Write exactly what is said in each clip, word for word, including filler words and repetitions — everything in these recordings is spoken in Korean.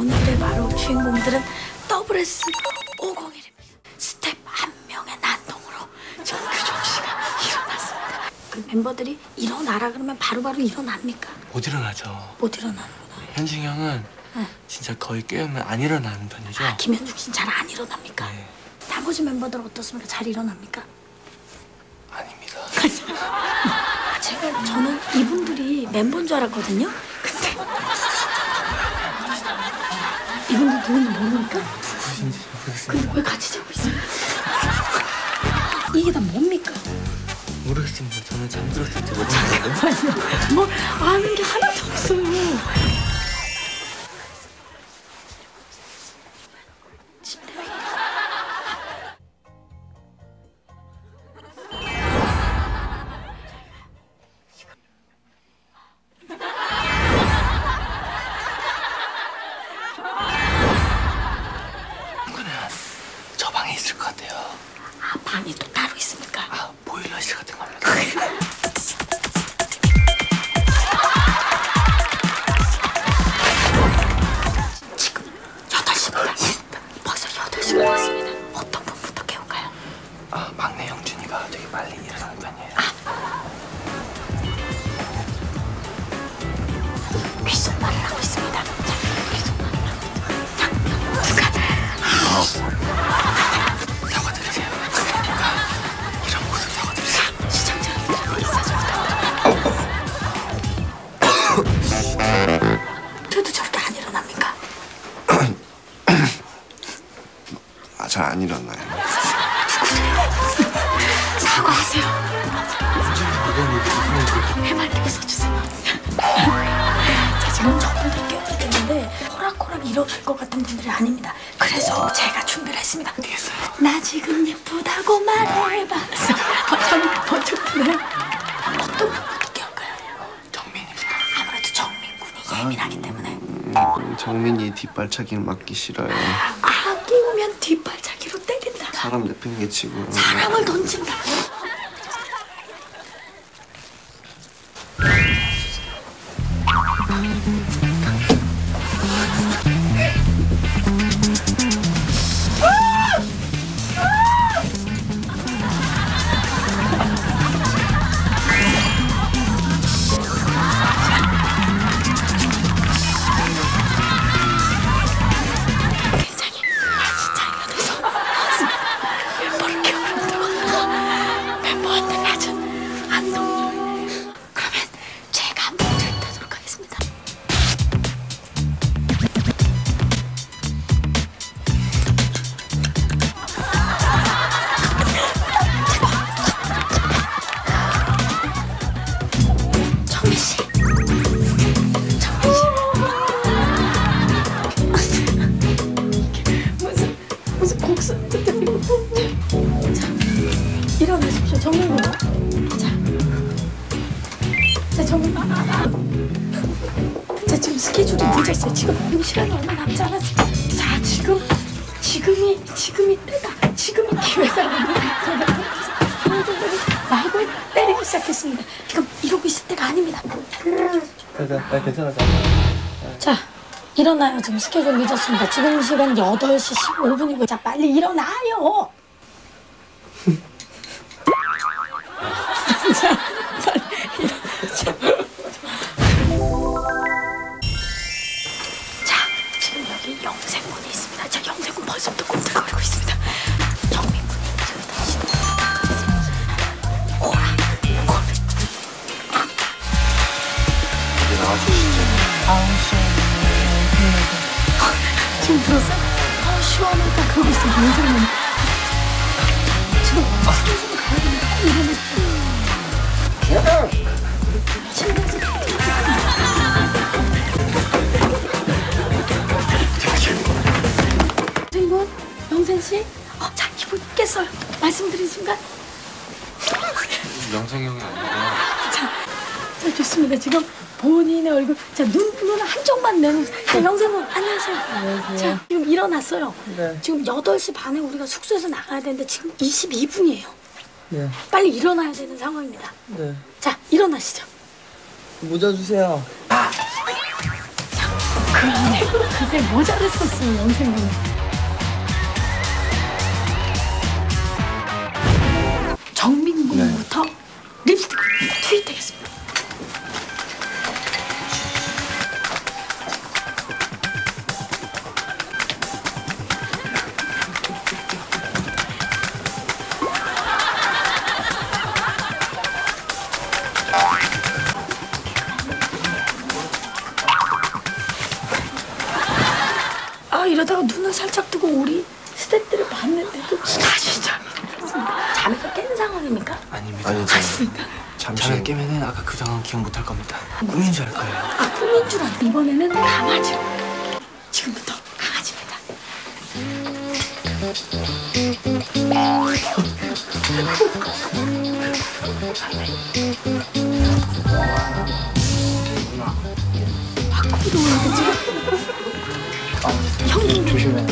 오늘의 바로 주인공들은 더블 에스 오공일입니다. 스텝 한 명의 난동으로 정규종 씨가 일어났습니다. 그 멤버들이 일어나라 그러면 바로바로 일어납니까? 못 일어나죠. 못 일어나는구나. 현승 형은 네. 진짜 거의 깨우면 안 일어나는 편이죠. 아, 김현중 씨는 잘 안 일어납니까? 네. 나머지 멤버들 어떻습니까? 잘 일어납니까? 아닙니다. 제가 저는 이분들이 멤버인 줄 알았거든요. 근데 이분들 누군지 모르니까? 누구신지 모르겠습니다. 근데 왜 같이 자고 있어요? 이게 다 뭡니까? 모르겠습니다. 저는 잠들었을 때 못하겠어요. 뭐 아는 게 하나도 없어요. 저 방에 있을 것 같아요. 아, 방이 또 따로 있습니까? 아, 보일러실 같은 겁니다. 지금 여덟 시입니다. 벌써 여덟 시가 됐습니다. 어떤 분부터 깨울까요? 아, 막내 영준이가 되게 빨리 일어나는 편이에요. 아. 귓속말을 하고 있습니다. 자, 귓속말을 하고 있습니다. 자, 누가 사과드리세요. 누가 이런 모습 사과드리세요. 시청자분들하고 인사 좀 부탁드립니다. 저도 저렇게 안 일어납니까? 아, 잘 안 일어나요. 사과하세요. 해맑게 써주세요. 자, 지금 저분들 깨우겠는데 호락호락 일어날 것 같은 분들이 아닙니다. 그래서 제가 준비를 했습니다. 나 지금 예쁘다고 말해봐. 어, 저는 어떻게 어떤 분부터 깨울까요? 정민이부터. 아무래도 정민 군이 예민하기 때문에 음, 정민이 뒷발차기를 맞기 싫어요. 아끼우면 뒷발차기로 때린다. 사람 내팽개치고. 사람을 던진다. 굉장히 자기가 돼서 멤버를 겨울로 들어갔다가 멤버한테 낮은 안동률. 그러면 제가 한번 들이도록 하겠습니다. 정민 씨, 정민 씨. 무슨 무슨 곡선 듣는 자, 일어나십시오, 정민 군. 자, 자, 정민. 자, 지금 스케줄이 늦었어요. 지금 지금 시간이 얼마 남지 않았어요. 자, 지금 지금이 지금이 때다. 지금이 기회다. 마구 때리기 시작했습니다. 지금 이러고 있을 때가 아닙니다. 나 괜찮아. 자, 일어나요. 지금 스케줄 늦었습니다. 지금 시간 여덟 시 십오 분이고. 자, 빨리 일어나요. 자, 빨리 일어나죠. 자, 지금 여기 영생군이 있습니다. 자, 영생군 벌써부터 꿈틀거리고 있습니다. 정민군이 일어나시다. 오라, 콜. 이제 나와주시죠. 지금 들었어요? 아, 시원하다. 그러고 있어. 영생군. 지금 스케줄 가야 됩니다. 빨리 일어나십시오. 영생군, 영생 씨, 어, 자, 이분 깼어요. 말씀드린 순간. 영생 형이 아니라 자, 자, 좋습니다. 지금 본인의 얼굴, 자, 눈, 눈 한쪽만 내놓으세요. 자, 영생군, 안녕하세요. 안녕하세요. 자, 지금 일어났어요. 네. 지금 여덟 시 반에 우리가 숙소에서 나가야 되는데 지금 이십이 분이에요. 네. 빨리 일어나야 되는 상황입니다. 네. 자, 일어나시죠. 모자 주세요. 자, 안에 그새 모자랐었어요 영생님은. 정민 군부터 네. 립스틱을 투입되겠습니다. 아 이러다가 눈을 살짝 뜨고 우리 스태프들을 봤는데도 다 진짜 잠에서 깬 상황입니까? 아닙니다. 아니죠. 잠시 잠시 깨면은 아까 그 상황 기억 못할 겁니다. 꿈인 줄 알 거예요. 아 꿈인 줄 알았는데 이번에는 강아지. 지금부터 강아지입니다. 아 꿈도 오는데 지금 형님 조심해.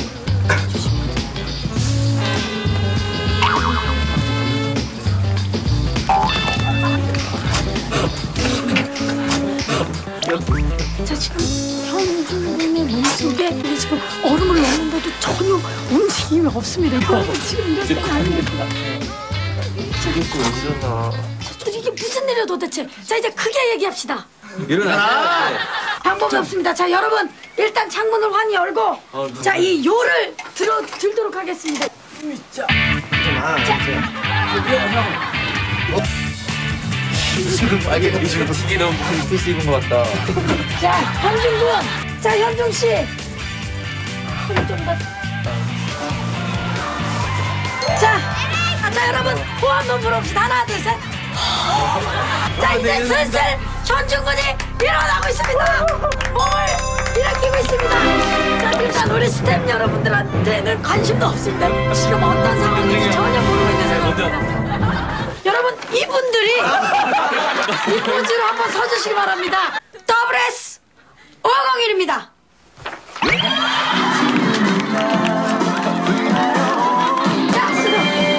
자 지금 현준군의 몸속에 우리 지금 얼음을 넣는데도 전혀 움직임이 없습니다. 이거 지금 이럴 때가 아닙니다. 이거 일어나. 자, 이게 무슨 일이야 도대체? 자 이제 크게 얘기합시다. 일어나. 방법이 없습니다. 자 여러분 일단 창문을 환히 열고 자 이 요를 들어 들도록 하겠습니다. 지금 빨개 지금 되게 너무 빈티지 입은 것 같다. 자 현준군, 자 현중 씨, 좀 더. 자, 아, 자 여러분 호흡 한번 불어봅시다. 하나 둘 셋. 자 이제 슬슬 현준군이 일어나고 있습니다. 몸을 일으키고 있습니다. 자 일단 우리 스태프 여러분들한테는 관심도 없습니다. 지금 어떤 상황인지 전혀 모르고 있는 상황입니다. 여러분 이분들이 이 포즈로 한번 서주시기 바랍니다. 더블 에스 오공일입니다. 자, 수고.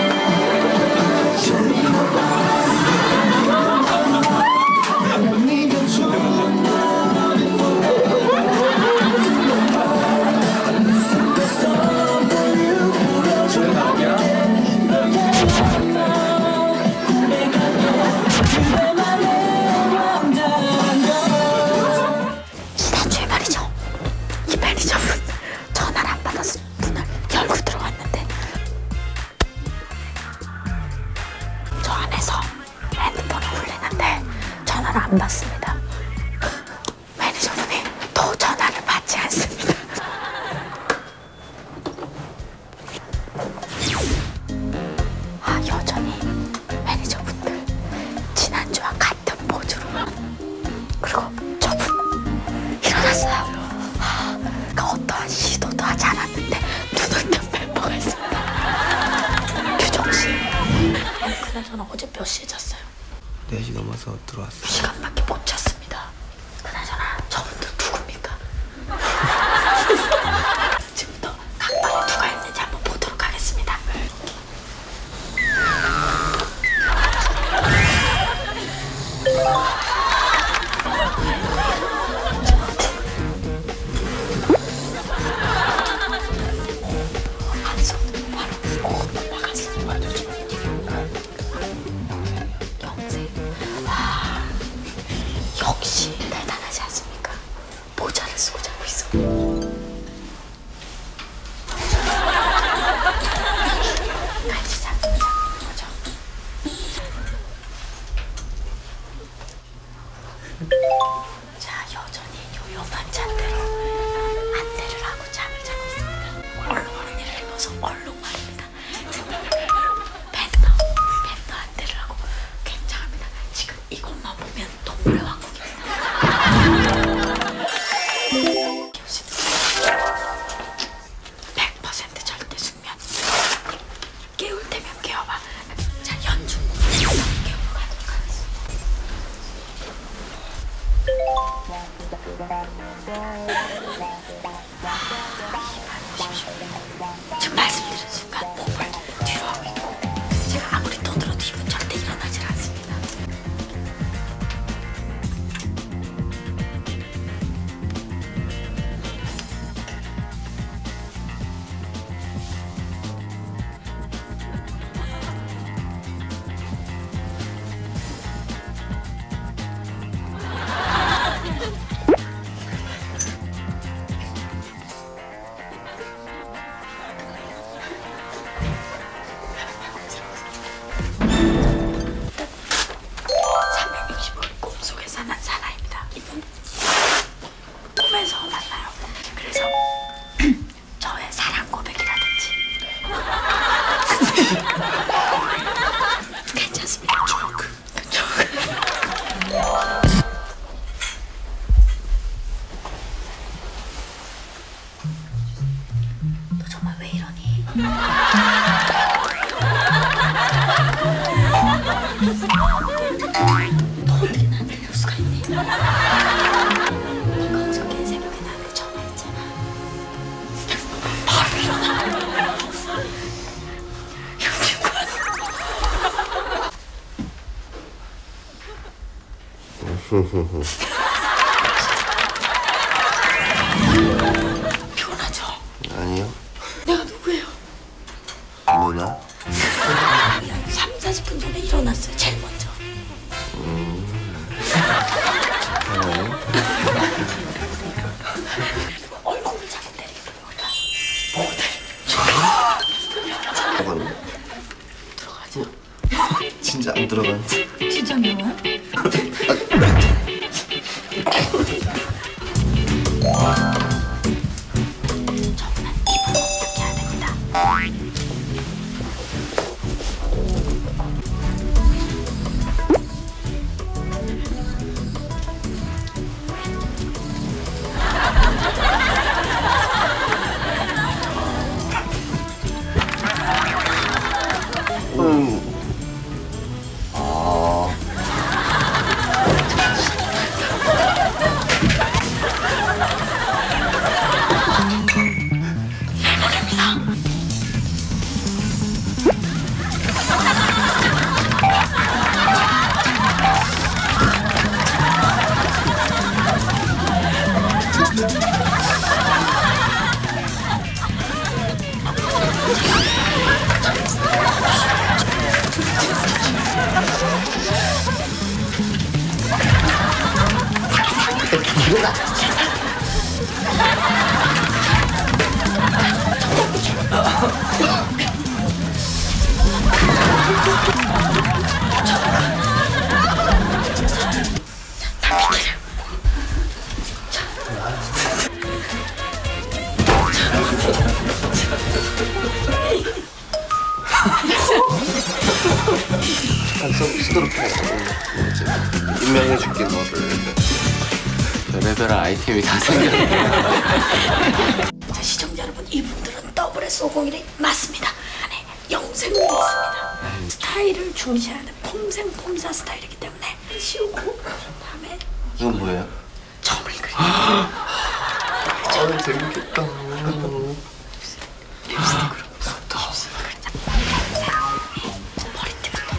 지난주에 말이죠. 이 매니저분 전화를 안 받아서 문을 열고 들어왔는데 저 안에서 핸드폰을 울리는데 전화를 안 받습니다. 매니저분이 또 전화를 받지 않습니다. 아 여전히 매니저분들 지난주와 같은 포즈로 그리고 저분 일어났어요. 아, 그러니까 어떠한 시도도 하지 않았는데 눈을 뜬 멤버가 있습니다. 규정씨. 그나저나 어제 몇 시에 잤어요? 네 시 넘어서 들어왔어. 두 시간밖에 못 잤습니다. 그나저나 저분들 누굽니까? 지금부터 각 방에 누가 있는지 한번 보도록 하겠습니다. 한손으로 바로 오 넘어갔습니다. 영생. 와. 어떻게 나한테 이럴 수가 있니? 너가 어저께 새벽에 나한테 전화했잖아. 바로 일어나. 피곤하죠? 아니요. 내가 누구예요? 누나? 삼, 사십 분 전에 일어났어요. 제일 먼저. 얼굴을 자꾸 때리게 들어가는? 들어가죠. 진짜 안 들어가는데. 진짜 명아? 저는 입을 이렇게 해야 됩니다. 음. 아. 한숨 쓰도록 해. 임명해줄게 너를. 별의별 아이템이 다 생겼네. 자, 시청자 여러분, 이분들은 더블 에스 오공일이 맞습니다. 안에 영생물이 있습니다. 스타일을 중시하는 폼생폼사 스타일이기 때문에 씌우고 다음에 이건 뭐예요? 점을 그리고 아, 재밌겠다. 립스틱으로 무섭다. 머리띠부터.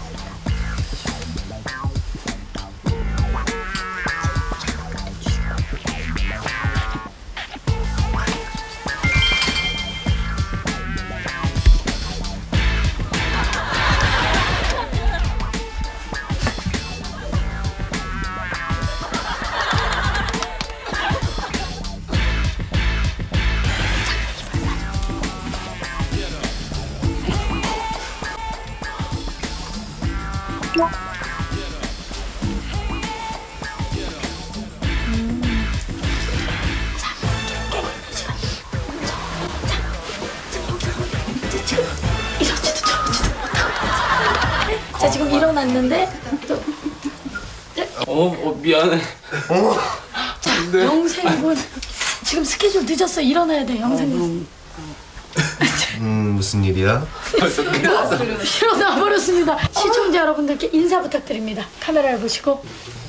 이러지도 저러지도 못하고. 자, 지금 일어났는데 또 어, 어 미안해. 자, 영생군 지금 스케줄 늦었어. 일어나야 돼, 영생군. 음, 무슨 일이야? 일어나 버렸습니다. 시청자 여러분들께 인사 부탁드립니다. 카메라를 보시고.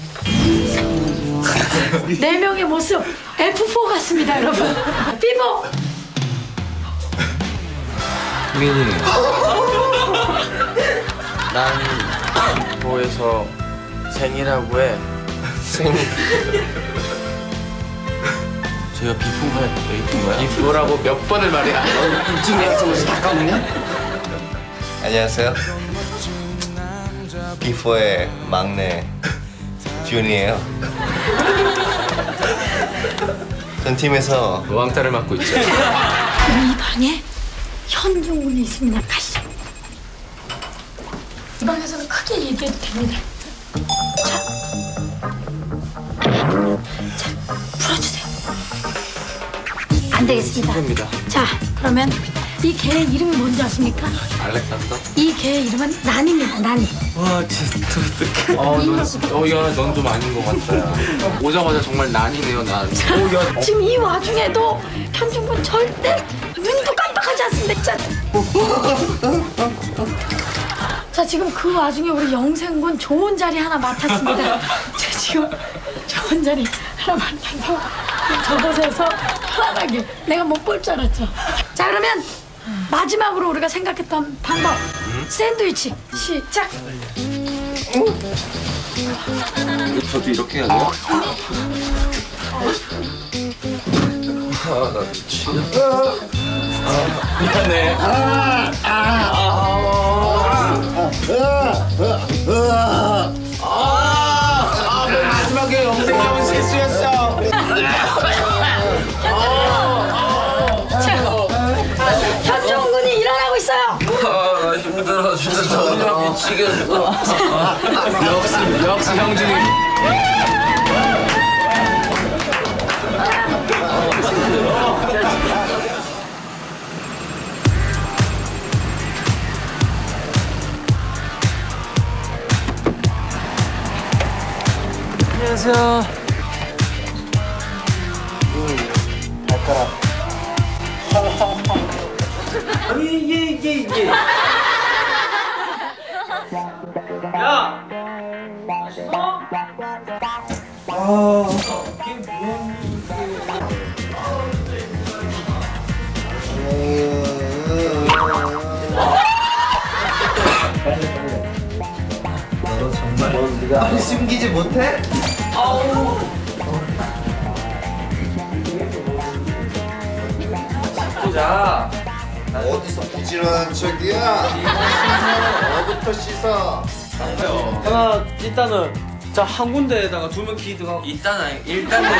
네 명의 모습 에프 사 같습니다, 여러분. 피포. 민이. 난 보에서 생이라고 해. 생. 제가 비포가 비포가요? 비포라고 몇 번을 말해? 지금 약속을 다 까먹냐? 안녕하세요. 비포의 막내 준이에요. 전 팀에서 왕따를 맡고 있죠. 그럼 이 방에 현종군이 있습니다. 가시죠. 이 방에서는 크게 얘기해도 됩니다. 자, 자, 풀어주세요. 안 되겠습니다. 됩니다. 자, 그러면 이 개의 이름이 뭔지 아십니까? 알렉산더? 이 개의 이름은 난입니다. 난이. 와 진짜 어떡해. 어, 넌, 어, 야, 넌 좀 아닌 것 같다. 야. 오자마자 정말 난이네요, 난. 오, 야. 지금 이 와중에도 현종군 절대 눈도 깜빡하지 않습니다. 됐잖아요. 자, 지금 그 와중에 우리 영생군 좋은 자리 하나 맡았습니다. 자, 지금 좋은 자리 하나 맡아서 저곳에서 편안하게 내가 못 볼 줄 알았죠. 자, 그러면 마지막으로 우리가 생각했던 방법 샌드위치 시작. 저도 이렇게 해야 돼요? 아나 미치겠다. 아, 미안해. 아, 아, 아, 아, 마지막에 영생님은 실수했어. 현종 군이 일어나고 있어요. 아, 나 힘들어. 진짜 정말 미치겠어. 아, 역시, 역시 형준이. 안녕하세요. 발가락. 아니 이게 이게 이게. 야. 맛있어? 아. 이게 너 정말 아니 숨기지 못해? 아우. 자. 어디서 부지런한 척이야? 너부터 씻어. 하나 일단은 자 한 군데에다가 두 명 키 들어가고 일단은 일단은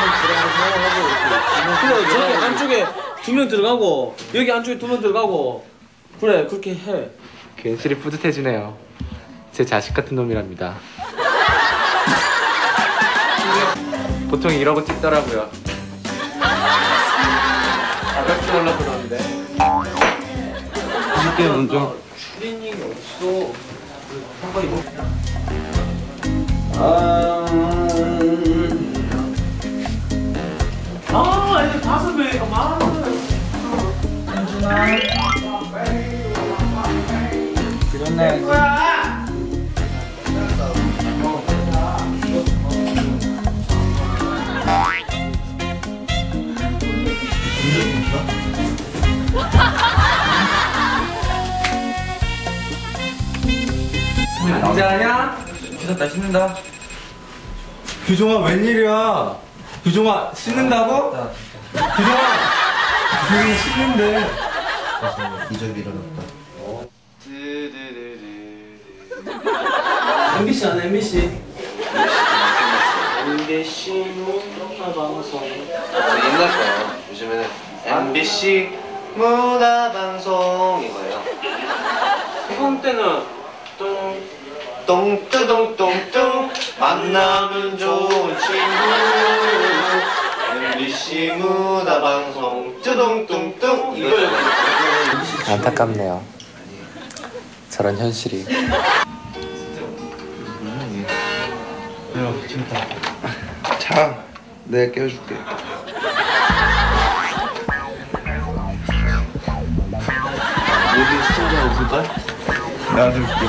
들어가서 그래 저기 안쪽에 두 명 들어가고 여기 안쪽에 두 명 들어가고 그래 그렇게 해. 괜시리 뿌듯해지네요. 제 자식 같은 놈이랍니다. 보통 이러고 찍더라고요. 가볍게 올라 그러는데. 이게 먼저 트레이닝이 어딨어? 한번 이거. 아, 아, 애들 다섯 명이니까 많아. 현준아. 그렇네. 뭐야? 앉아냐? 씻었다 씻는다. 규종아 웬일이야? 규종아 씻는다고? 규종아 규종이 씻는데. 기적이 일어났다. 엠비씨 아니야 엠비씨. 엠비씨 문화방송. 옛날 거요. 요즘에는 엠비씨 문화방송 이거예요. 이번 때는 좀 똥뚜동똥뚱 만나면 좋은 친구 엠비씨 문화방송 뚜동뚱뚱 이거예요. 안타깝네요. 저런 현실이. 자, 내가 깨워줄게. 여기 스튜디오 없을걸? 내가 줄게.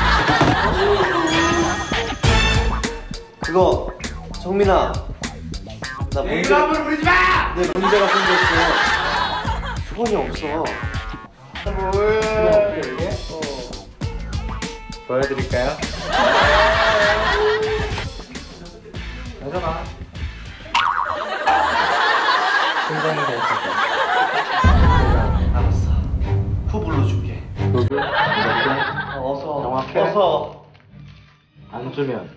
그거 정민아, 나 문제. 부르지 마! 내 문제가 생겼어. 수건이 없어. 뭘? 보여드릴까요? 가져가. 굉장히 잘 쳤어. 알았어. 후 불러줄게. 녹음 이렇게 어서. 정확해. 어서. 안 주면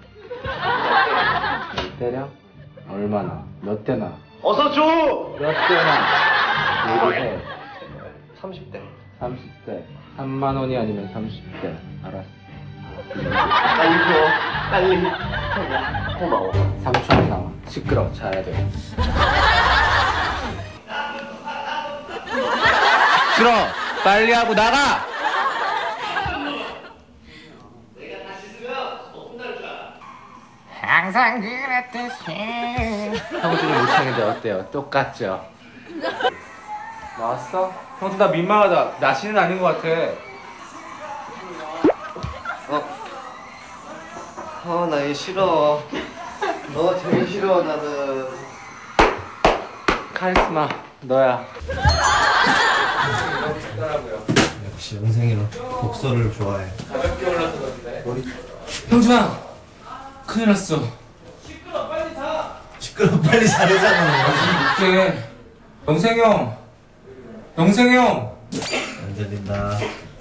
때려? 얼마나? 몇 대나? 어서 줘. 몇 대나? 얘기해. 삼십 대. 삼십 대. 삼만 원이 아니면 삼십 대. 알았어. 빨리 줘. 빨리. 고마워. 삼 초 안 나와. 시끄러워. 자야 돼. 싫어. 빨리 하고 나가. 항상 그랬듯이. 형준이 못 참는데 어때요? 똑같죠? 나왔어? 형도 나 민망하다. 나시는 아닌 것 같아. 어? 어, 나 얘 싫어. 너 제일 싫어, 나는. 카리스마 너야. 역시 영생이는 독서를 좋아해. 가볍게 올라서 그런데. 형준아, 큰일 났어. 시끄러워, 빨리 자르잖아. 이렇게 영생이 형, 영생이 형. 안 들린다.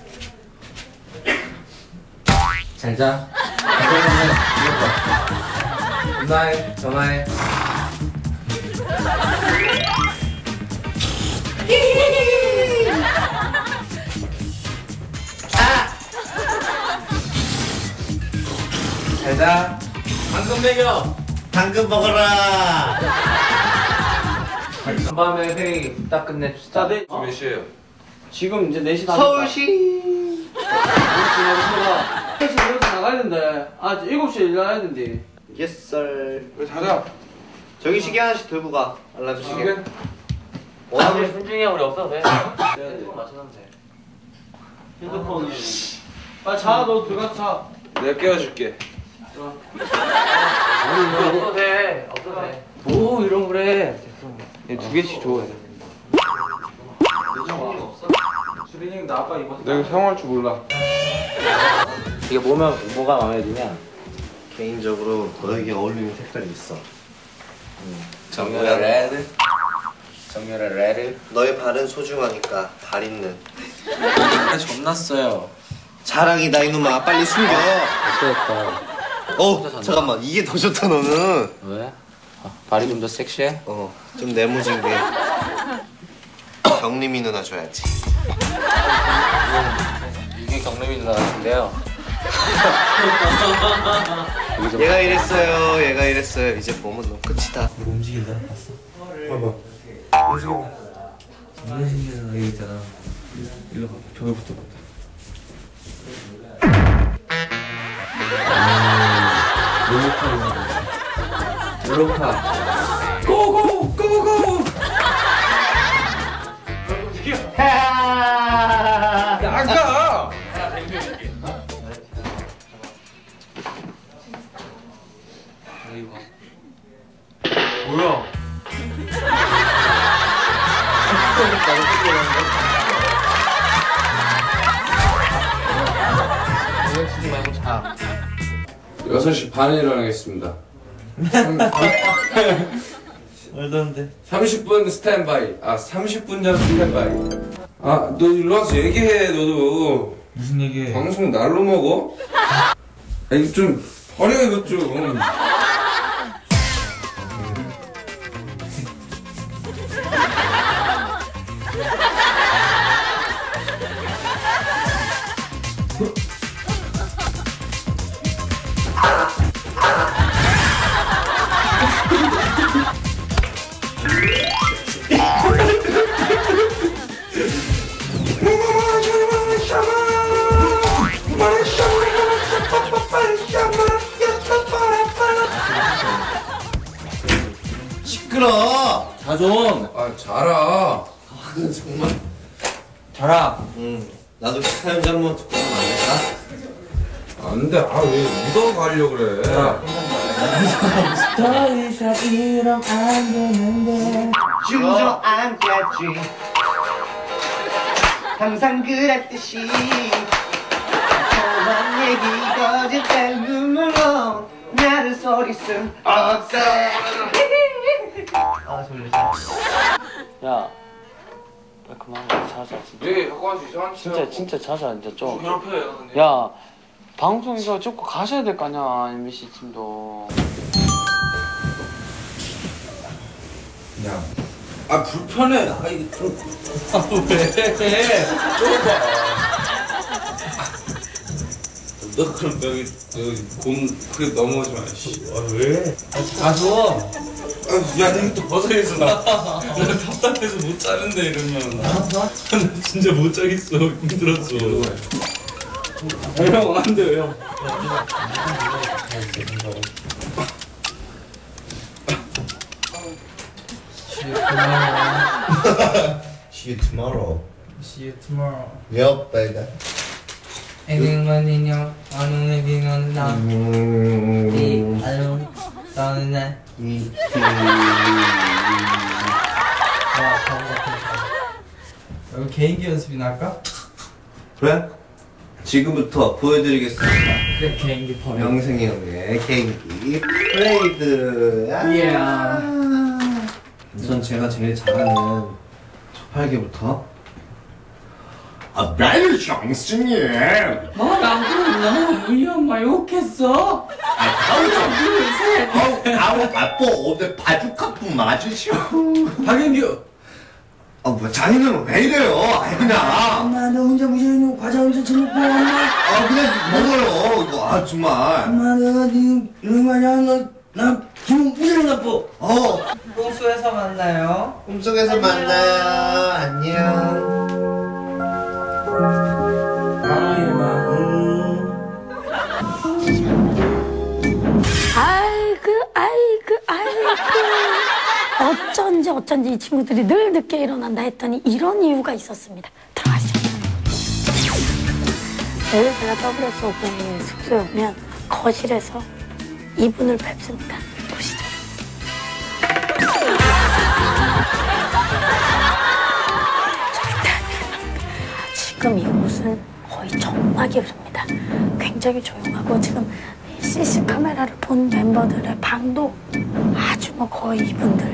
잘 자. 전화해, 전화해. 잘 자. 방금 먹여. 당근 먹어라. 밤에 회의 딱 끝냅시다. 자, 네. 지금 몇 시에요? 지금 이제 네 시 다 서울시. 됐다. 셋시 여기서 나가야 된대. 아, 이제 일곱 시에 일어나야 된대. 예썰. 왜 자자? 저기 시계 하나씩 들고 가. 알람 시계. 지금? 원하는 순중이 형 우리 없어도 돼. 핸드폰 맞춰놓으면 돼. 핸드폰. 빨리 자, 너 들어가서 자. 내가 깨워줄게. 아니, 없어도 돼. 없어도 돼. 뭐 이런 거 그래. 두 개씩 줘. 수빈이 형 나 아빠 입었어. 내가 사용할 줄 몰라. 이게 뭐면 뭐가 마음에 드냐? 개인적으로 너에게 어울리는 색깔이 있어. 정렬의 레드. 정렬의 레드. 너의 발은 소중하니까 발 있는. 아, 존났어요. 자랑이다 이놈아. 빨리 숨겨. 어땠다. 어 잠깐만 이게 더 좋다 너는. 왜? 아, 발이 좀 더 섹시해? 어 좀 내무진 게. 경림이 누나 줘야지. 이게 경림이 누나 같은데요. 얘가 이랬어요. 얘가 이랬어요. 이제 보면 너 끝이다. 움직인다. 봤어? 봐봐. 움직여. 움직이는 애 있잖아. 일로 가. 저기부터 봐. 로보카 로보카. 고고 고고. 안 가! 뭐야? 여섯 시 반에 일어나겠습니다. 말도 안 돼. 삼십 분 스탠바이. 아, 삼십 분 전 스탠바이. 아, 너 일로 와서 얘기해, 너도. 무슨 얘기해? 방송 날로 먹어? 아, 이거 좀 버려, 이거 좀. 시끄러. 자존. 아, 자라. 정말. 자라. 응. 나도 기타 연주 한번 듣고 하면 안 될까? 안 돼. 아, 왜 묻어가려고 그래. 더 이상 이러면 안 되는데. 주저앉겠지. 항상 그랬듯이. 험한 얘기 거짓된 눈물로 나를 속일 순 없어. 아 졸려. 야. 빨리 그만 자자 진짜. 왜 갖고 와서 이상한 짓 진짜 진짜 자자 이제 좀. 괴롭혀요, 형님. 야 방송 이거 찍고 가셔야 될 거 아니야 엠비씨 팀도. 야. 아, 불편해. 아, 이거 좀. 아, 왜? 좁아. 너 그럼 여기, 여기 공, 그게 넘어오지 마, 씨. 아, 왜? 가줘. 아, 야, 너 또 벗어있어, 나. 나 답답해서 못 자는데, 이러면. 나 진짜 못 자겠어. 힘들었어. 형 안 돼요 형. See you tomorrow. See you tomorrow. Yup, baby. 행복한 인형 어느 내빙은 나. 이 알론 떠는 날. 이 와 바보 같아. 여기 개인기 연습이나 할까? 그래? 지금부터 보여드리겠습니다. 그래 개인기 버려. 명생이 형의 개인기 프레이드. 이야. 우선 제가 제일 잘하는 첫팔개부터. 아, 나는 정승이. 뭐라고? 너 우리 엄마 욕했어? 아, 아우, 아우, 아우, 아빠 오늘 바주카프 맞으시오. 박인규. 아, 뭐 자네는 왜 이래요? 아이 그냥. 엄마 너 혼자 무시하는 과자 혼자 처먹고 엄마 아, 그냥 먹어요. 이거 아 정말. 엄마 내가 니 이런 거 아니야 너나 기분 무지하게 나빠 어. 꽁수에서 만나요. 꿈속에서 만나요. 안녕. 아이고 아이고 아이고 어쩐지 어쩐지 이 친구들이 늘 늦게 일어난다 했더니 이런 이유가 있었습니다. 들어가시죠. 늘 제가 더블유에스 오픈이 숙소에 오면 거실에서 이분을 뵙습니다. 보시죠. 지금 이곳은 거의 정막이 흐릅니다. 굉장히 조용하고 지금 씨씨 카메라를 본 멤버들의 방도 아주 뭐 거의 이분들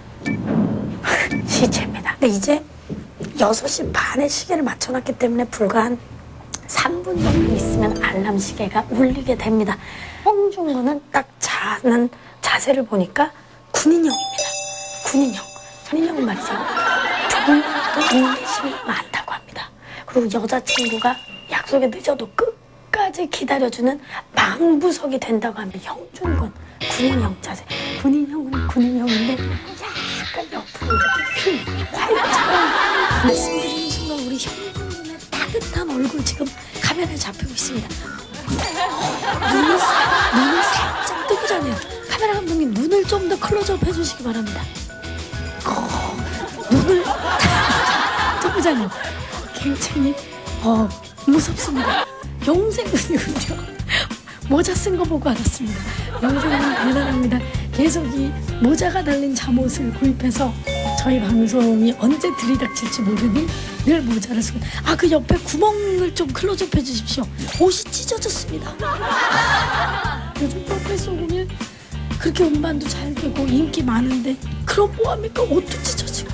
시체입니다. 근데 이제 여섯 시 반에 시계를 맞춰놨기 때문에 불과 한 삼 분 정도 있으면 알람 시계가 울리게 됩니다. 홍중근은 딱 자는 자세를 보니까 군인형입니다. 군인형. 군인형은 말이죠. 조용하고 인내심이 많다고 합니다. 그리고 여자친구가 약속에 늦어도 끝까지 기다려주는 망부석이 된다고 합니다. 형중근, 군인형 자세. 군인형은 군인형인데 약간 옆으로 이렇게 휜 활처럼 말씀드리는 순간 우리 형중근의 따뜻한 얼굴 지금 카메라에 잡히고 있습니다. 눈을, 사, 눈을 살짝 뜨고자네요. 카메라 감독님 눈을 좀 더 클로즈업 해주시기 바랍니다. 어, 눈을 뜨고자네요. 굉장히 어, 무섭습니다. 영생군이군요. 모자 쓴 거 보고 알았습니다. 영생군 대단합니다. 계속 이 모자가 달린 잠옷을 구입해서 저희 방송이 언제 들이닥칠지 모르니 늘 모자를 쓰고 아 그 옆에 구멍을 좀 클로즈업 해주십시오. 옷이 찢어졌습니다. 요즘 프로페서 오면 그렇게 음반도 잘 되고 인기 많은데 그럼 뭐합니까? 옷도 찢어지고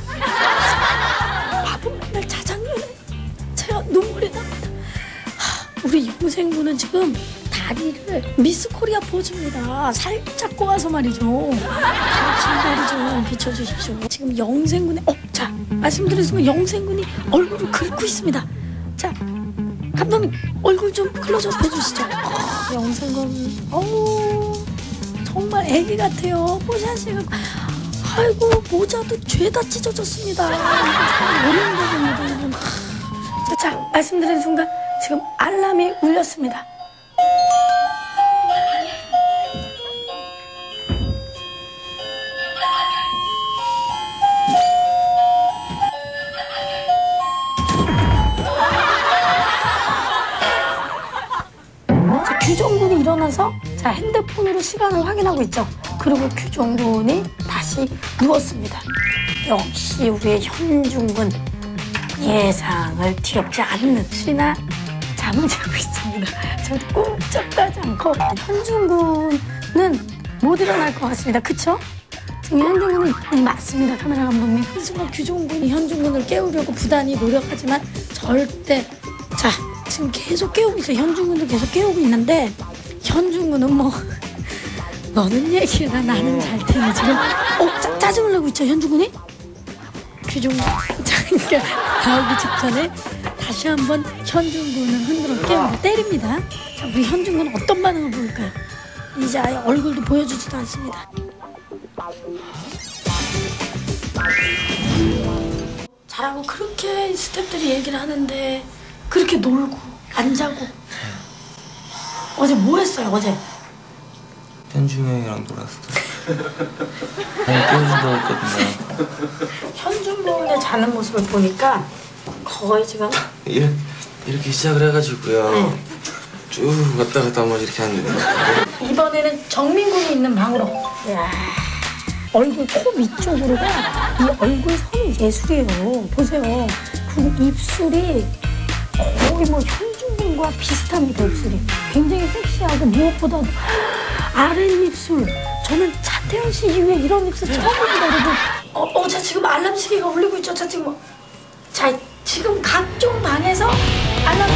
밥은 맨날 자장면에 제가 눈물이 납니다. 하, 우리 영생군은 지금 다리를 미스 코리아 포즈입니다. 살짝 꼬아서 말이죠. 다리 좀 비춰주십시오. 지금 영생군의 어, 자 말씀드린 순간 영생군이 얼굴을 긁고 있습니다. 자 감독님 얼굴 좀 클로즈업 해주시죠. 어, 영생군 어우 정말 애기 같아요. 뽀샤시가 아이고 모자도 죄다 찢어졌습니다. 어려운 거입니다 여러분. 자, 자 말씀드린 순간 지금 알람이 울렸습니다. 자, 규종군이 일어나서 자 핸드폰으로 시간을 확인하고 있죠. 그리고 규종군이 다시 누웠습니다. 역시 우리의 현중군 예상을 뒤엎지 않는 시나 잠을 자고 있습니다. 저 꼼짝하지 않고 현중군은 못 일어날 것 같습니다. 그쵸? 지금 현중군은 네, 맞습니다. 카메라 감독님. 이 순간 규종군이 현중군을 깨우려고 부단히 노력하지만 절대 자 지금 계속 깨우고 있어요. 현중군도 계속 깨우고 있는데 현중군은 뭐 너는 얘기해라 나는 잘 테니 지금 어 짜, 짜증을 내고 있죠 현중군이? 규종군 그러니까 나오기 직전에 다시 한번 현중군을 흔들어 깨우고 때립니다. 자 우리 현중군은 어떤 반응을 보일까요? 이제 아예 얼굴도 보여주지도 않습니다. 잘하고 그렇게 스태프들이 얘기를 하는데 그렇게 놀고 안 자고 어제 뭐 했어요 어제? 현중이 형이랑 놀았어. 아니 깨워준다고 했거든요. 현중군 한꺼번에 자는 모습을 보니까 거의 지금 이렇게, 이렇게 시작을 해가지고요. 네. 쭉 왔다 갔다 한번 이렇게 하는데. 이번에는 정민군이 있는 방으로. 이야, 얼굴 코 위쪽으로가 이 얼굴 선이 예술이에요. 보세요. 그 입술이 거의 뭐 현준군과 비슷합니다. 입술이 굉장히 섹시하고 무엇보다도 아랫입술. 저는 차태현 씨 이후에 이런 입술 처음 봅니다, 여러분. 어, 어, 자 지금 알람 시계가 울리고 있죠. 자 지금 뭐, 자 지금 각종 방에서 알람.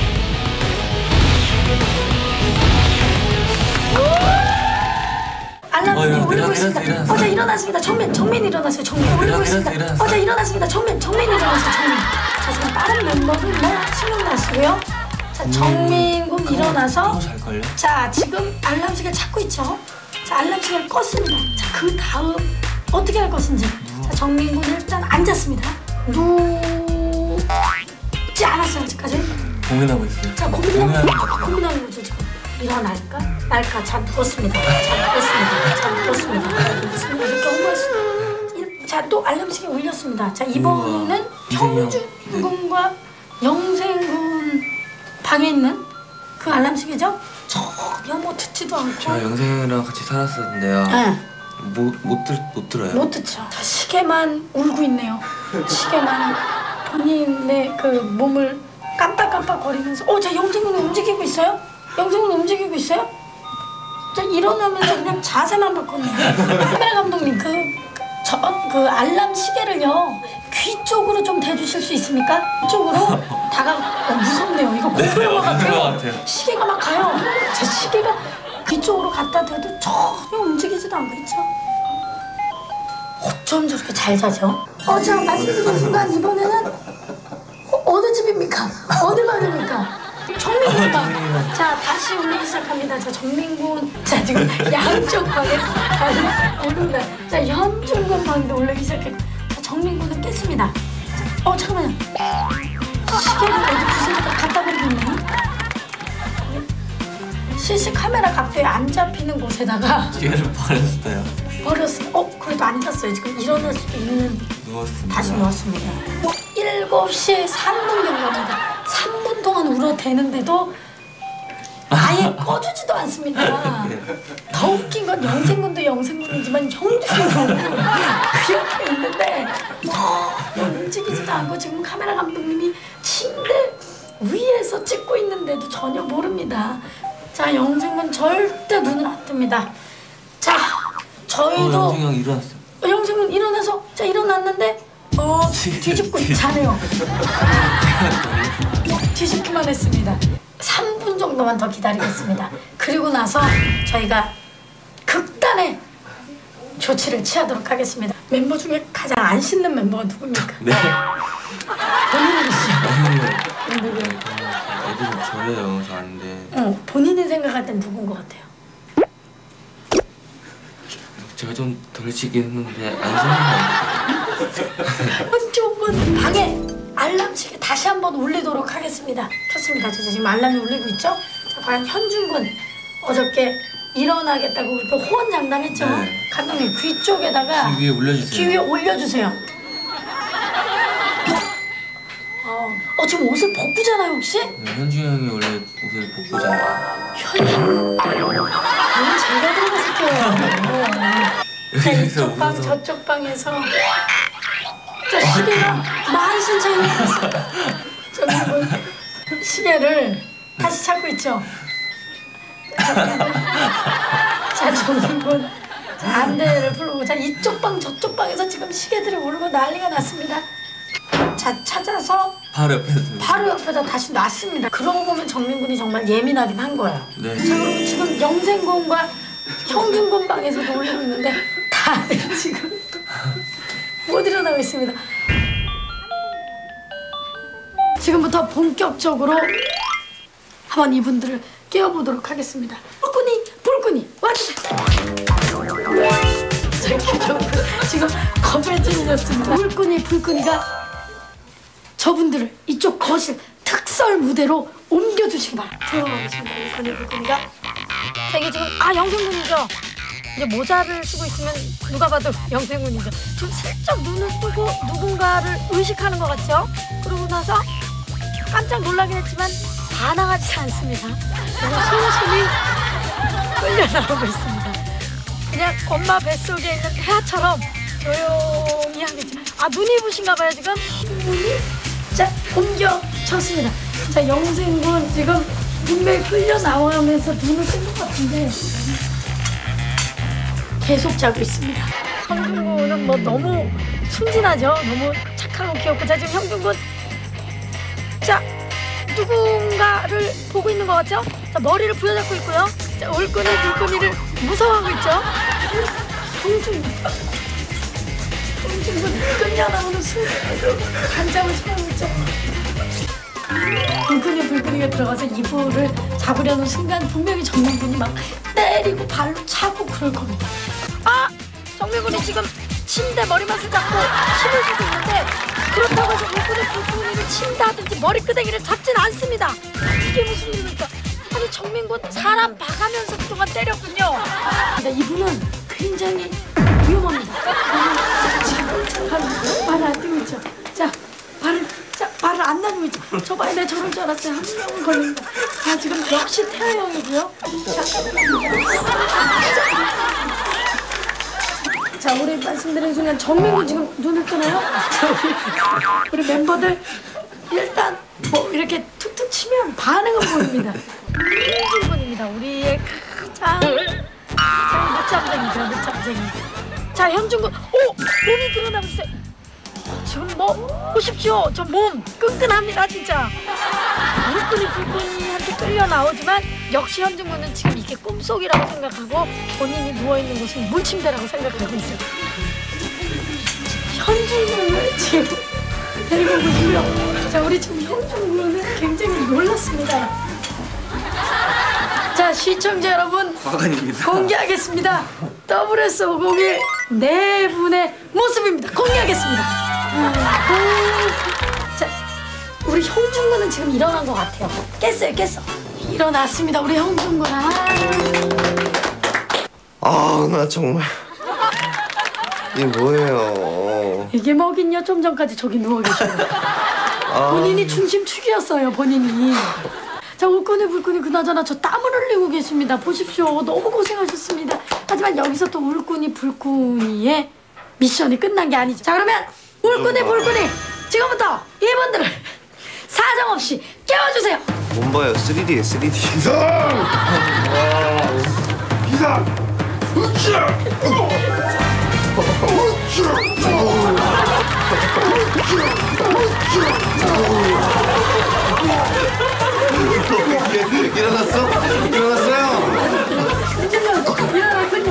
알람이 어, 울리고 일어나, 있습니다. 일어나, 일어나. 어, 자 일어났습니다. 정면, 정면 일어났어요. 정면 울리고 일어나, 있습니다. 일어나, 어, 자 일어났습니다. 정면, 정면 일어났어요. 정면. 자 지금 다른 멤버는 뭐 신경 나시고요. 자 정민군 일어나서. 너무 잘걸요? 자 지금 알람 시계를 찾고 있죠. 자 알람 시계를 껐습니다. 자 그 다음 어떻게 할 것인지. 자 정민군 일단 앉았습니다. 누지 않았어요 아직까지. 고민하고 있어요. 자 고민하고 고민하는 것 같아요. 고민하는 거죠 지금. 일어날까? 날까? 자 누웠습니다. 자 누웠습니다. 자 누웠습니다. 누웠습니다. 이렇게 엉거했습니다. 자 또 알람 시계 울렸습니다. 자 이번에는 형준군과 영생군 방에 있는 그 알람 시계죠? 전혀 뭐 듣지도 않고. 제가 영생이랑 같이 살았었는데요. 네. 못, 못, 들, 못 들어요. 못 듣죠. 자, 시계만 울고 있네요. 시계만 본인의 그 몸을 깜빡깜빡거리면서. 어, 자 영생군 움직이고 있어요? 영생군 움직이고 있어요? 자 일어나면서 그냥 자세만 바꿨네요. 카메라 감독님 그 저 그 알람 시계를요 귀 쪽으로 좀 대주실 수 있습니까? 이쪽으로 다가 어, 무섭네요. 이거 공포 영화 같아요. 그런 것 같아요. 시계가 막 가요. 제 시계가 귀 쪽으로 갖다 대도 전혀 움직이지도 않고 있죠. 어쩜 저렇게 잘 자죠? 어, 자 말씀드린 순간 이번에는 어, 어느 집입니까? 어느 방입니까? 정민군 방. 자 다시 울리기 시작합니다. 자 정민군. 자 지금 양쪽 방에서 울린다. 자 현준군 방도 울리기 시작했고. 자 정민군은 깼습니다. 자, 어 잠깐만요. 시계를 어디 부서졌다 갖다 버리고 있네요. 실시 카메라 각도에 안 잡히는 곳에다가 기회를 버렸어요. 버렸어요. 어 그래도 앉았어요. 지금 일어날 수도 있는. 누웠습니다. 다시 누웠습니다. 뭐 일곱 시 삼 분 정도입니다. 삼 분 동안 울어대는데도 아예 꺼주지도 않습니다. 더 웃긴 건 영생군도 영생군이지만 형준군도 그렇게 있는데 전혀 움직이지도 않고 지금 카메라 감독님이 침대 위에서 찍고 있는데도 전혀 모릅니다. 자 영생군 절대 눈을 안 뜹니다. 자 저희도 어, 영생 형 일어났어요. 어, 영생군 일어나서 자 일어났는데 어 뒤집고 자네요. 뒤집기만 했습니다. 삼 분 정도만 더 기다리겠습니다. 그리고 나서 저희가 극단의 조치를 취하도록 하겠습니다. 멤버 중에 가장 안 씻는 멤버가 누굽니까? 네. 본인이시죠? 누구요? 애들은 저래요. 저 아닌데. 어, 본인이 생각할 땐 누군 것 같아요? 제가 좀 덜 치긴 했는데 안 생각나요. 한쪽은 방에 알람 시계 다시 한번 울리도록 하겠습니다. 켰습니다. 자, 지금 알람이 울리고 있죠? 자, 과연 현준군 어저께 일어나겠다고 그렇게 호언장담했죠? 네. 감독님 귀 쪽에다가 귀 위에 올려주세요. 귀 위에 올려주세요. 어, 어 지금 옷을 벗고잖아요 혹시? 네, 현주 형이 원래 옷을 벗고잖아요. 현준 그건 제가 들어갔을게요. 자 이쪽 방 저쪽 방에서 자 시계가 만신창이 났어요. 정민군 시계를 다시 찾고 있죠. 정민군 자 정민군 자 안대를 풀고 자 이쪽 방 저쪽 방에서 지금 시계들이 울고 난리가 났습니다. 자 찾아서 바로 옆에서. 바로 옆에다 다시 놨습니다. 그러고 보면 정민군이 정말 예민하긴 한 거예요. 네. 자 그리고 지금 영생군과 형준군 방에서도 올리고 있는데 다들 지금 못 일어나고 있습니다. 지금부터 본격적으로 한번 이분들을 깨워보도록 하겠습니다. 불꾼이 불꾼이 와주세요. 지금 겁에 질렸습니다. 불꾼이 불꾼이가 저분들을 이쪽 거실 특설 무대로 옮겨주시기 바랍니다. 들어가겠습니다. 불꾼이 불꾼이가 자 이게 지금 아 영생군이죠. 이제 모자를 쓰고 있으면 누가 봐도 영생군이죠. 좀 슬쩍 눈을 뜨고 누군가를 의식하는 것 같죠? 그러고 나서 깜짝 놀라긴 했지만 반항하지 않습니다. 그리고 소심히 끌려 나오고 있습니다. 그냥 엄마 뱃속에 있는 태아처럼 조용히 하겠죠. 아, 눈이 부신가 봐요 지금. 눈이 자 옮겨쳤습니다. 자, 영생군 지금 분명히 끌려 나오면서 눈을 뜬 것 같은데 계속 자고 있습니다. 형준군은 뭐 너무 순진하죠. 너무 착하고 귀엽고. 자, 지금 형준군 자 누군가를 보고 있는 것 같죠? 자, 머리를 부여잡고 있고요. 자, 올끈이 불끈이를 무서워하고 있죠. 형준군 형준군 끌려 나오는 순간에도 간장을 쳐하고 있죠. 불끈이 불끈이가 들어가서 이불을 잡으려는 순간 분명히 정민군이 막 때리고 발로 차고 그럴 겁니다. 아! 정민군이 지금 침대 머리맡을 잡고 힘을 주고 있는데 그렇다고 해서 불끈이 불끈이를 친다 하든지 머리끄댕이를 잡진 않습니다. 이게 무슨 일입니까? 아니, 정민군 사람 봐가면서 그동안 때렸군요. 근데 이분은 굉장히 위험합니다. 지금 발을 안 띄고 있죠. 자, 발을 자, 발을 안 나누고 있죠. 저 봐요, 내가 저럴 줄 알았어요. 한 명은 걸린다. 아, 지금 역시 태아형이고요. 자, 자, 우리 말씀드린 순간 정민군 지금 눈을 뜨나요? 자, 우리, 우리 멤버들 일단 뭐 이렇게 툭툭 치면 반응은 보입니다. 현준군입니다. 우리의 가장 늦잠쟁이죠, 늦잠쟁이. 자, 현준군, 오! 몸이 드러나고 있어요. 지금 뭐 보십시오. 저 몸 끈끈합니다 진짜. 불끈이 불끈이한테 끌려 나오지만 역시 현준군은 지금 이게 꿈속이라고 생각하고 본인이 누워있는 곳은 물침대라고 생각하고 있어요. 현준군을 지금 데리고 오고 있고요. 자, 우리 지금 현준군은 굉장히 놀랐습니다. 자, 시청자 여러분, 과간입니다. 공개하겠습니다. 더블에스 오백일 네 분의 모습입니다. 공개하겠습니다. 자, 우리 형준군은 지금 일어난 것 같아요. 깼어요, 깼어. 일어났습니다, 우리 형준군. 아, 아, 나 정말 이게 뭐예요? 이게 뭐긴요. 좀 전까지 저기 누워 계셔요. 본인이 중심 축이었어요, 본인이. 자, 울끈이 불끈이 그나저나 저 땀을 흘리고 계십니다. 보십시오. 너무 고생하셨습니다. 하지만 여기서 또 울끈이 불끈이의 미션이 끝난 게 아니죠. 자, 그러면 울끈이 불끈이 지금부터 이분들을 사정없이 깨워주세요. 뭔 봐요? 쓰리디에 쓰리디. 일어났어? 일어났어요? 일어났군요.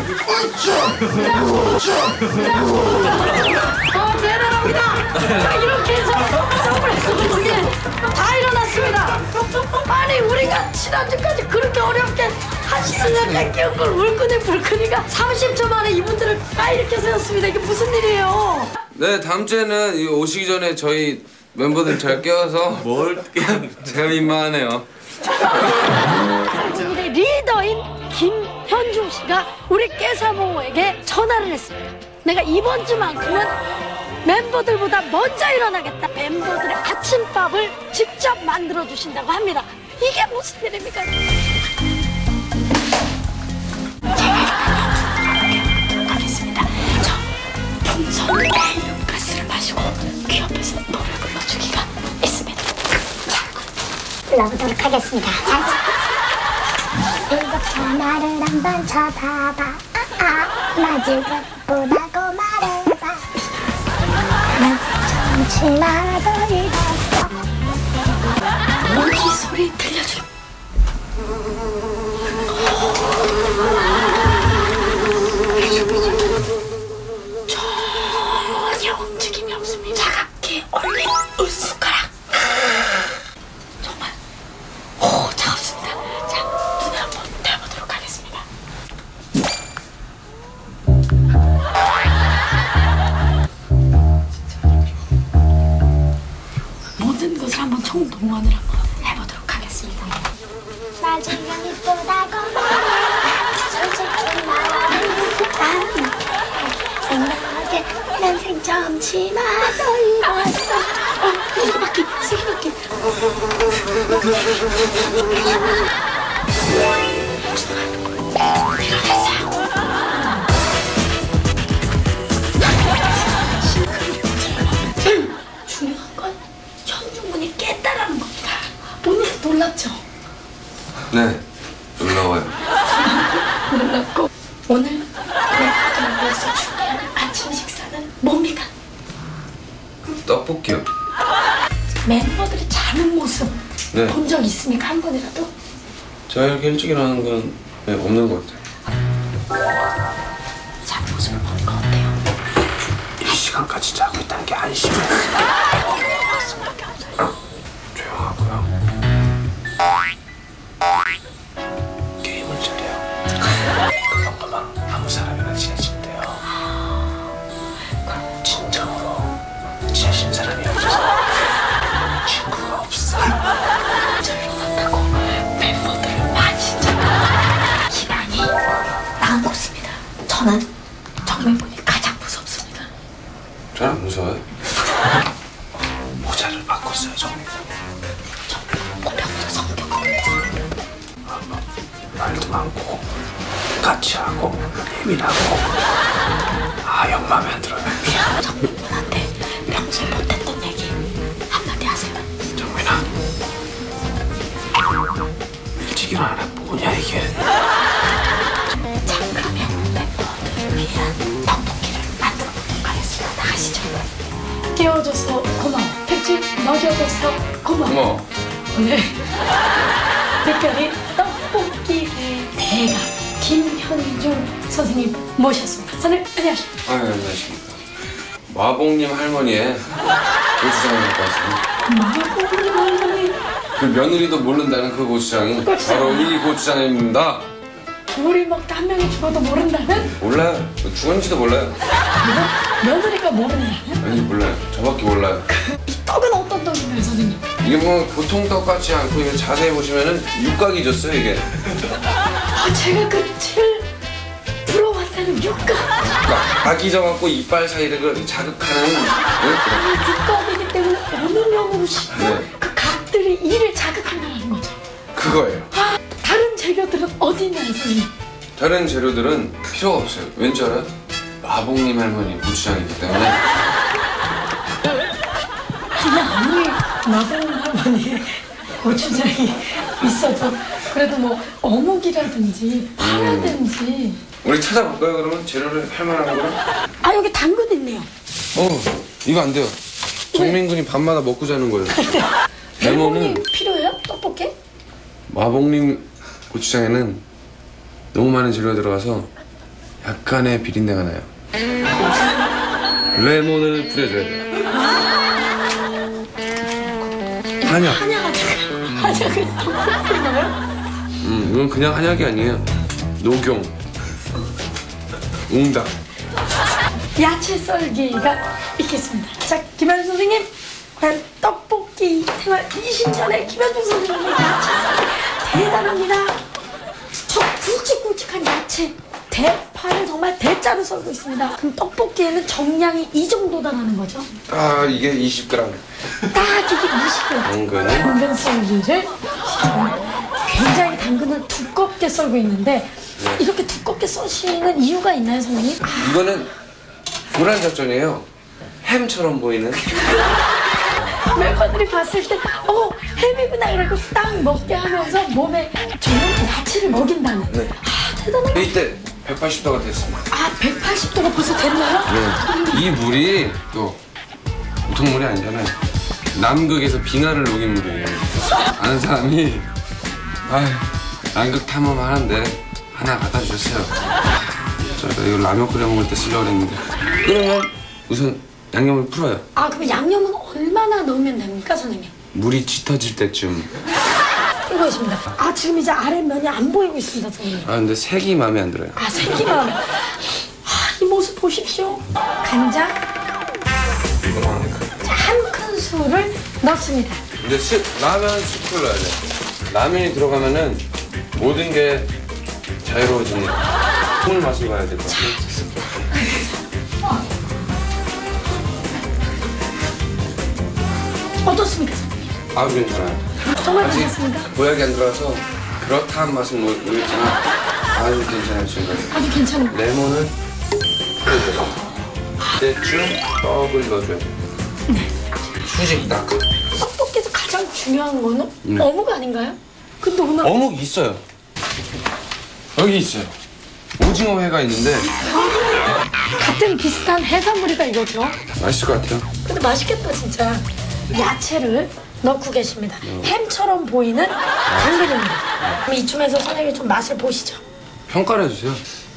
어, 대단합니다. 자, 이렇게 해서 더블에스 다 일어났습니다. 아니, 우리가 지난주까지 그렇게 어렵게 한 시즌을 뺏겨온 걸 울끈이 불끈이가 삼십 초 만에 이분들을 다 이렇게 세웠습니다. 이게 무슨 일이에요? 네, 다음 주에는 이 오시기 전에 저희 멤버들 잘 깨워서 뭘 그냥 제가 민망하네요. 우리 리더인 김현중 씨가 우리 깨사모에게 전화를 했습니다. 내가 이번 주만큼은 멤버들보다 먼저 일어나겠다. 멤버들의 아침밥을 직접 만들어 주신다고 합니다. 이게 무슨 일입니까? 제가 하겠습니다. 저 풍선 헬륨 가스를 마시고 귀 옆에서 노래 불러주기가 있습니다. 불러보도록 하겠습니다. 자, 이것저 나를 한번 쳐다봐. 아, 아, 마주 보다고 말해봐. 난 정치마도 잃었어. 모기 소리 들려줘. 전혀 움직임이 없습니다. 차갑게 얼린 은숟가락. 정말 오, 차갑습니다. 자, 눈을 한번 떼보도록 하겠습니다. 모든 것을 한번 총동원을 한번 해보도록 하겠습니다. 나 지금 이쁘다고 말해. 솔직히 말해. 난생 처음 치마도 입었어. 어, 세게 바퀴, 세게 바퀴. 중요한 건 현중분이 깼다라는 겁니다. 오늘 놀랍죠? 네, 놀라워요. 놀랍고 오늘 멤버들에서 중요한 아침 식사는 뭡니까? 떡볶이요. 멤버들이 자는 모습 네. 본 적 있습니까? 한 번이라도? 제가 이렇게 일찍 일어나는 건 네, 없는 것 같아요. 자는 모습을 보니까 어때요? 이 시간까지 자고 있다는 게 안심해. 조용하고요. 게임을 잘해요. 그만큼만 아무 사람이나 친해진대요. 그럼 진정으로 친해진 사람이 없어서 친구가 없어. 잘 일어났다고 멤버들을 많이 잡아 희망이 남았습니다. 저는 정명군이 가장 무섭습니다. 잘 안 무서워요? 모자를 바꿨어요, 정민. 평소 성격 말도 많고 같이 하고 예민하고 아, 영 마음에 안 들어요. 정명군한테 평소에 못했던 얘기 한마디 하세요. 정민아, 일찍 일어나라. 뭐냐 이게. 자, 그러면 멤버들을 위한 떡볶이를 만들어 보도록 하겠습니다. 나가시죠. 깨워줘서 고마워. 백지 먹여줘서 고마워. 고마워. 오늘 특별히 떡볶이 대가 김현중 선생님 모셨습니다. 선생님 안녕하십니까? 아, 네, 안녕하십니까. 마봉님 할머니의 고추장을 갖고 왔습니다. 마고님 할머니 그 며느리도 모른다는 그 고추장이 바로 이 고추장입니다. 둘이 먹다 한 명이 죽어도 모른다는? 몰라요. 죽은지도 몰라요. 며느리가 모른다는? 아니, 몰라요. 저밖에 몰라요. 이 떡은 어떤 떡인가요 선생님? 이게 뭐 보통 떡 같지 않고 이거 자세히 보시면은 육각이 졌어요, 이게. 아, 제가 그 제일 부러워한다는 육각. 그러니까 각이 져갖고 이빨 사이를 그 자극하는 네? 그런. 육각이기 때문에 어느 명으로 씹도 네. 그 각들이 이를 자극한다는 거죠. 그거예요. 아, 다른 재료들은 어디 있나요 선생님? 다른 재료들은 필요가 없어요. 왠지 알아요? 마봉님 할머니 고추장이기 때문에. 아니 아무리 마봉 할머니 고추장이 있어도 그래도 뭐 어묵이라든지 파라든지 우리 찾아볼까요, 그러면? 재료를 할 만한 거를? 아 여기 당근 있네요. 어, 이거 안 돼요. 정민군이 밤마다 먹고 자는 거예요. 레몬은 레몬이 필요해요? 떡볶이? 마봉님 고추장에는 너무 많은 재료가 들어가서 약간의 비린내가 나요. 레몬을 뿌려줘야 돼요. 한약. 한약을 한약을 떡볶이나요? 음, 이건 그냥 한약이 아니에요. 녹용, 웅닭. 야채 썰기가 있겠습니다. 자, 김현중 선생님, 과연 떡볶이 생활 이십 년의 김현중 선생님의 야채 썰기 대단합니다. 저 굵직굵직한 야채 대파를 정말 대짜로 썰고 있습니다. 그럼 떡볶이에는 정량이 이 정도다라는 거죠? 아, 이게 이십 그램. 딱 이게 이십 개. 당근을? 당근 썰기를 굉장히 당근을 두껍게 썰고 있는데 네. 이렇게 두껍게 써시는 이유가 있나요, 선생님? 아, 이거는 계란 작전이에요. 햄처럼 보이는. 멤버들이 봤을 때, 어, 햄이구나. 그러고 딱 먹게 하면서 몸에 좋은 야채를 먹인다는. 네. 아, 대단해. 이때 백팔십 도가 됐습니다. 아, 백팔십 도가 벌써 됐나요? 네. 이 물이 또 보통 물이 아니잖아요. 남극에서 빙하를 녹인 물이에요. 아는 사람이 아휴, 남극 탐험 하는데 하나 갖다 주셨어요. 제가 이거 라면 끓여 먹을 때 쓰려고 했는데. 그러면 우선 양념을 풀어요. 아, 그럼 양념은 얼마나 넣으면 됩니까, 선생님? 물이 짙어질 때쯤. 이것입니다. 아, 지금 이제 아랫면이 안 보이고 있습니다, 선생님. 아, 근데 색이 마음에 안 들어요. 아, 색이만. 아, 이 모습 보십시오. 간장. 자, 한 큰술을 넣습니다. 근데 스, 라면 스프를 넣어야 돼. 라면이 들어가면은 모든 게 자유로워집니다. 콩 맛을 봐야 될 것 같아요. 어떻습니까, 선생님? 아 괜찮아요. 정말 아직 괜찮습니까? 보약이 안 들어가서 그렇다는 맛은 모- 모르겠지만 아주 괜찮아요 지금. 아주 괜찮은. 레몬을 뿌려줘요. 그때쯤 떡을 넣어줘요. 수직 딱. 떡볶이에서 가장 중요한 거는 네. 어묵 아닌가요? 근데 오늘 어묵 있어요. 여기 있어요. 오징어 회가 있는데 같은 비슷한 해산물이가 이거죠. 맛있을 것 같아요. 근데 맛있겠다 진짜. 야채를 넣고 계십니다. 햄처럼 보이는 당근입니다. 그럼 이쯤에서 선생님이 좀 맛을 보시죠. 평가를 해주세요.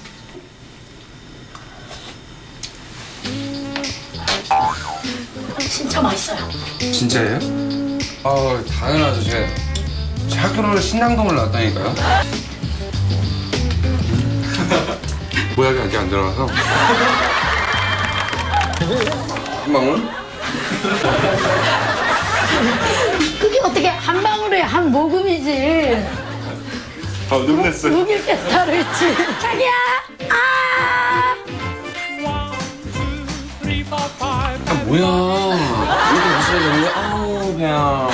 진짜 맛있어요. 진짜예요? 아 당연하죠. 제가 제 학교를 신당동을 나왔다니까요. 보약이 아직 안 들어가서 한 방울? 그게 어떻게 한 방울에 한 모금이지. 아 놀랬어요. 녹일 게 따로 있지. 자기야. 아. 아 뭐야 이렇게 마셔야 되는 거야? 아우 그냥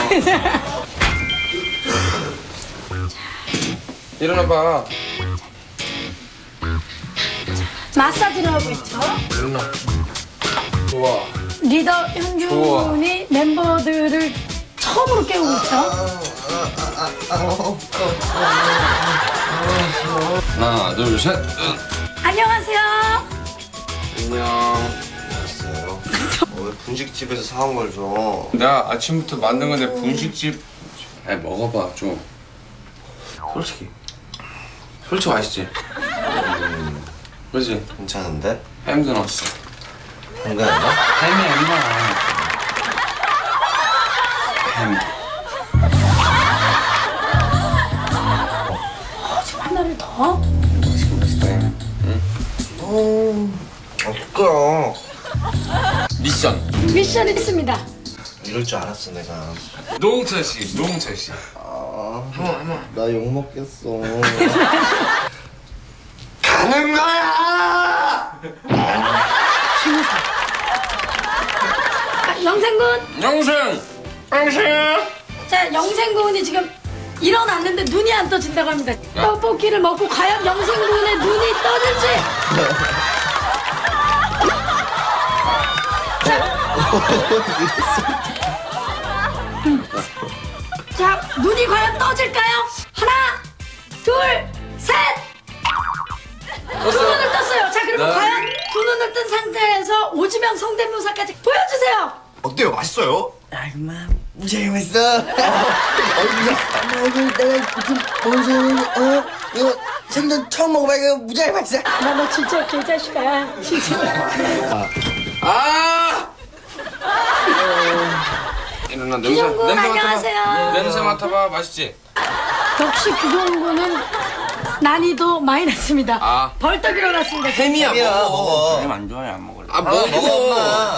일어나봐. 마사지를 하고 있죠. 일어나. 좋아. 리더 현준이 멤버들을 처음으로 깨우고 있죠. 하나 둘 셋. 안녕하세요. 안녕. 됐어요. 어, 왜 분식집에서 사온 걸 줘? 내가 아침부터 만든 건데 분식집. 아 먹어봐 좀. 솔직히. 솔직히 맛있지. 음. 그렇지. 괜찮은데? 햄도 넣었어. 한가했나? 햄이 아니라 햄. 어, 지금 하나를 더. 맛있긴 맛있다. 응? 음, 어떡해요. 미션. 미션이 있습니다. 이럴 줄 알았어 내가. 노홍철 씨, 노홍철 씨. 아, 한번 한번. 나 욕 먹겠어. 가는 거야! 주무사. 아, 영생군. 영생. 영생. 자, 영생군이 지금 일어났는데 눈이 안 떠진다고 합니다. 떡볶이를 먹고 과연 영생군의 눈이 떠질지. 자, 눈이 과연 떠질까요? 하나, 둘, 셋! 두 눈을 떴어요. 자, 그리고 네. 과연 두 눈을 뜬 상태에서 오지명 성대묘사까지 보여주세요. 어때요? 맛있어요? 아이고 마 무지하게 맛있어. 아이고 내가 무슨 뭔 어? 이거 생전 처음 먹어봐. 이거 무지하게 맛있어. 나 너 진짜 개자식아. 진짜. 아! 일어나 냄새. 기정군, 냄새 안녕하세요. 맡아봐. 냄새 맡아봐. 맛있지? 역시 기종군은 난이도 마이너스입니다. 아. 벌떡 일어났습니다. 햄이야 먹어. 햄 안 좋아해 안 먹을래. 아 먹어. 엄마.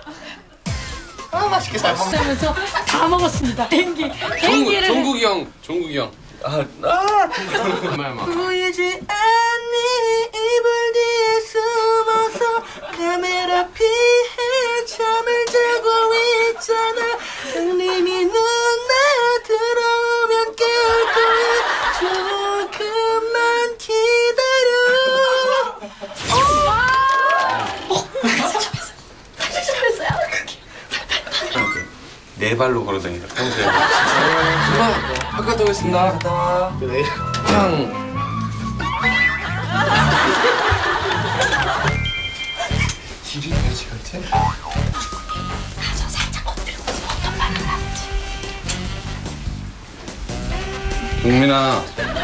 아 맛있게 잘 먹네. 그러면서 다 먹었습니다. 개인기, 종국, 개인기를. 종국이 형, 종국이 형. 아, 아. 정말 막. 보이지 않니 이불 뒤에 숨어서 카메라 피해 잠을 자고 있잖아. 장님이 눈에 들어오면 깰 거야. 조금만 기다려. 네 발로 걸어다니다 평소에. 수마 학교 갔다 오겠습니다. 그래. 형. 길이 돼지 같아? 가서 살짝 건드리고 있으면 어떤 말을 하는지. 동민아.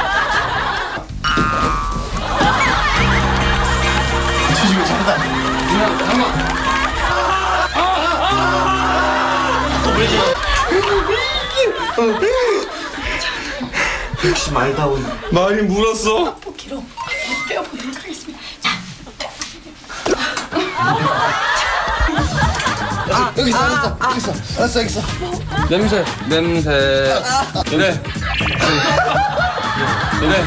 조심히 잘한다. 동민아, 잠깐만. 역시 말다운. 많이 물었어. 떡볶이로 빼어보도록 하겠습니다. 자, 여기 있어, 여기 있어, 여기 있어. 알았어, 여기 있어. 냄새, 냄새. 그래. 그래.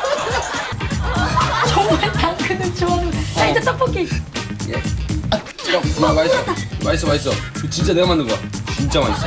정말 당근은 좋아하는. 자, 이제 떡볶이. 형, 마, 맛있어. 맛있어, 맛있어. 이거 진짜 내가 만든 거야. 진짜 맛있어.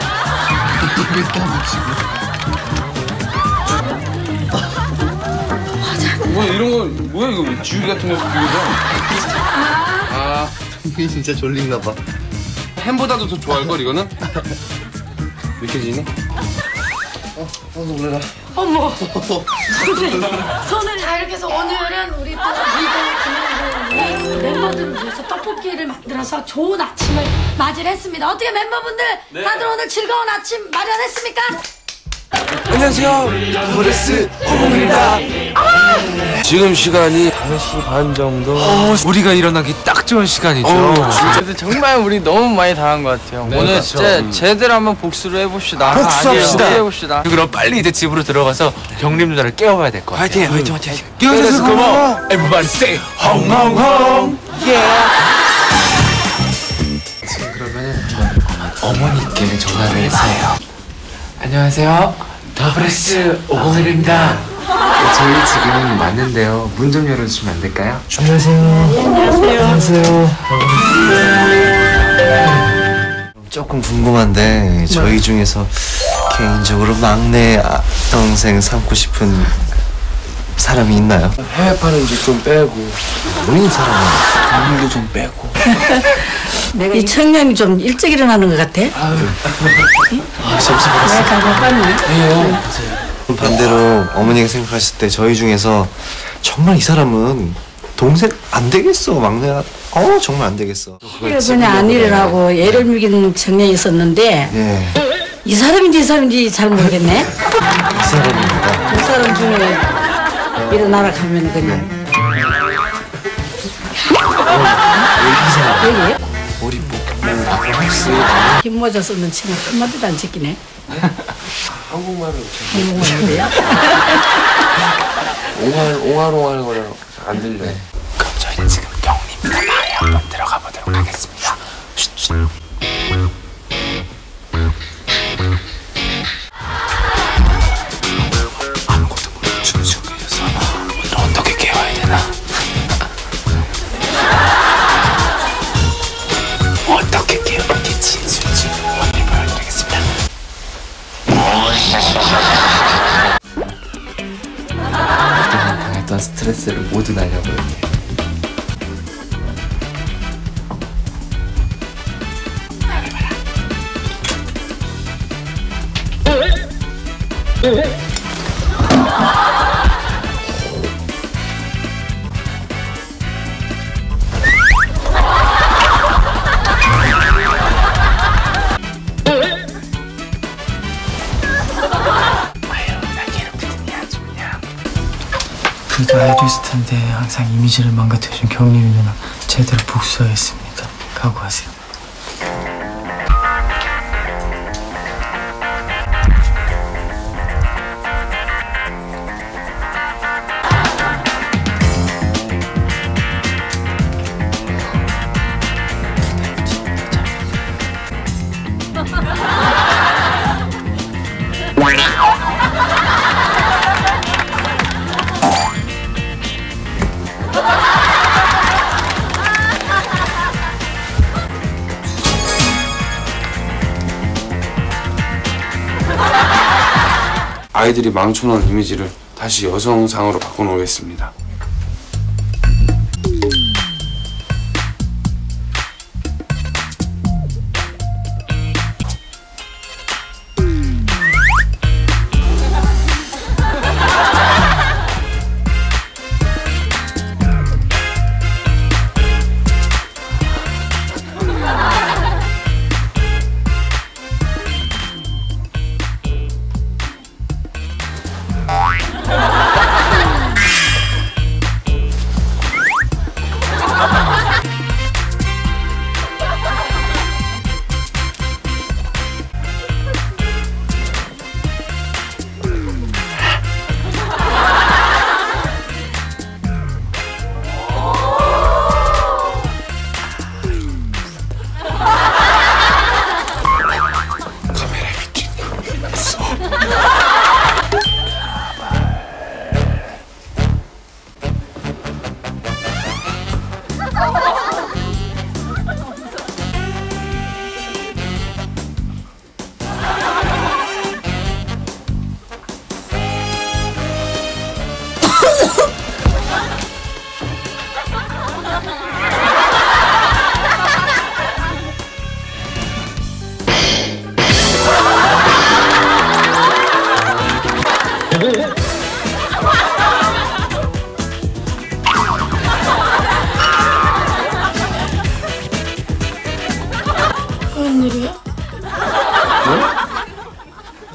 뭐 이런 거 뭐야 이거 지우개 같은 거 비우죠? 아, 이게 진짜 졸린가 봐. 햄보다도 더 좋아할 걸 이거는? 느껴지니? 어, 어 놀래라. 어머. 손을, 손을. 자, 이렇게 해서 오늘은 우리 또 리더 김현구 멤버들을 위해서 떡볶이를 만들어서 좋은 아침을 맞이를 했습니다. 어떻게 멤버분들 다들 오늘 즐거운 아침 마련했습니까? 안녕하세요. 브레스 오공입니다. 지금 시간이 다섯 시 반 정도. 어, 우리가 일어나기 딱 좋은 시간이죠. 근데 정말 우리 너무 많이 당한 것 같아요. 네, 오늘 그렇죠. 진짜 음. 제대로 한번 복수를 해봅시다. 복수합시다. 아니에요. 해봅시다. 그럼 빨리 이제 집으로 들어가서 경림 누나를 깨워봐야 될 것 같아요. 화이팅, 화이팅, 화이팅. 깨워줘서 고마워. Everybody say 홍홍홍. 지금 그러면은 어머니께 전화를 해서요. 안녕하세요. 더브레스 오공일입니다. 저희 지금 왔는데요. 문 좀 열어주시면 안 될까요? 조금 궁금한데 저희 중에서 개인적으로 막내 아, 동생 삼고 싶은 사람이 있나요? 해외 파는지 좀 빼고 본인 사람은 국물도 좀 빼고. 이 청년이 좀 일찍 일어나는 것 같아. 아, 점심 먹었어요. 가볼까요? 반대로 어머니가 생각하실 때 저희 중에서 정말 이 사람은 동생 안 되겠어 막내가 어 정말 안 되겠어. 그걸 그냥 안 일어나고 애를 먹이는 청년이 있었는데 예, 이 사람인지 이 사람인지 잘 모르겠네. 이 사람입니다. 두 사람 중에 일어나라 하면 그냥 여기 머리 뭐 혹시 흰 모자 쓰는 친구 한마디도 안 지키네. 한국말을 한국말이야? 옹알 옹알옹알 거려 안 들려. 네. 그럼 저희는 지금 경림 마마에 한번 들어가 보도록 하겠습니다. 쉿. 아무것도 모르는 준수가 있어서 오늘 어떻게 깨워야 되나? 어떻게 깨우는지 진술지 오늘 보여드리겠습니다. 그동안 당했던 스트레스를 모두 날려버렸네요. 그래도 알겠을 텐데 항상 이미지를 망가뜨려준 경림이 누나 제대로 복수하겠습니다. 각오하세요. 아이들이 망쳐놓은 이미지를 다시 여성상으로 바꿔놓겠습니다.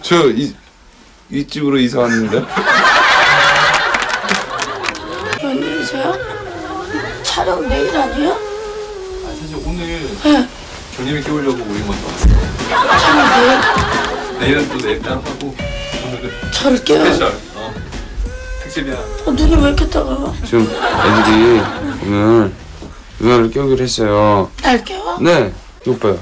저 이 이집으로 이사 왔는데. 웬일이세요? 촬영 내일 아니에요? 아, 사실 오늘 네. 경님이 깨우려고 우리 먼저 왔어요. 촬영 내일? 내일은 또 내일 따로 하고 오늘은 저를 깨워? 스페셜. 어. 특집이야. 어, 눈이 왜 이렇게 따가워? 지금 애들이 오늘 누나를 깨우기로 했어요. 날 깨워? 네, 이거 봐요.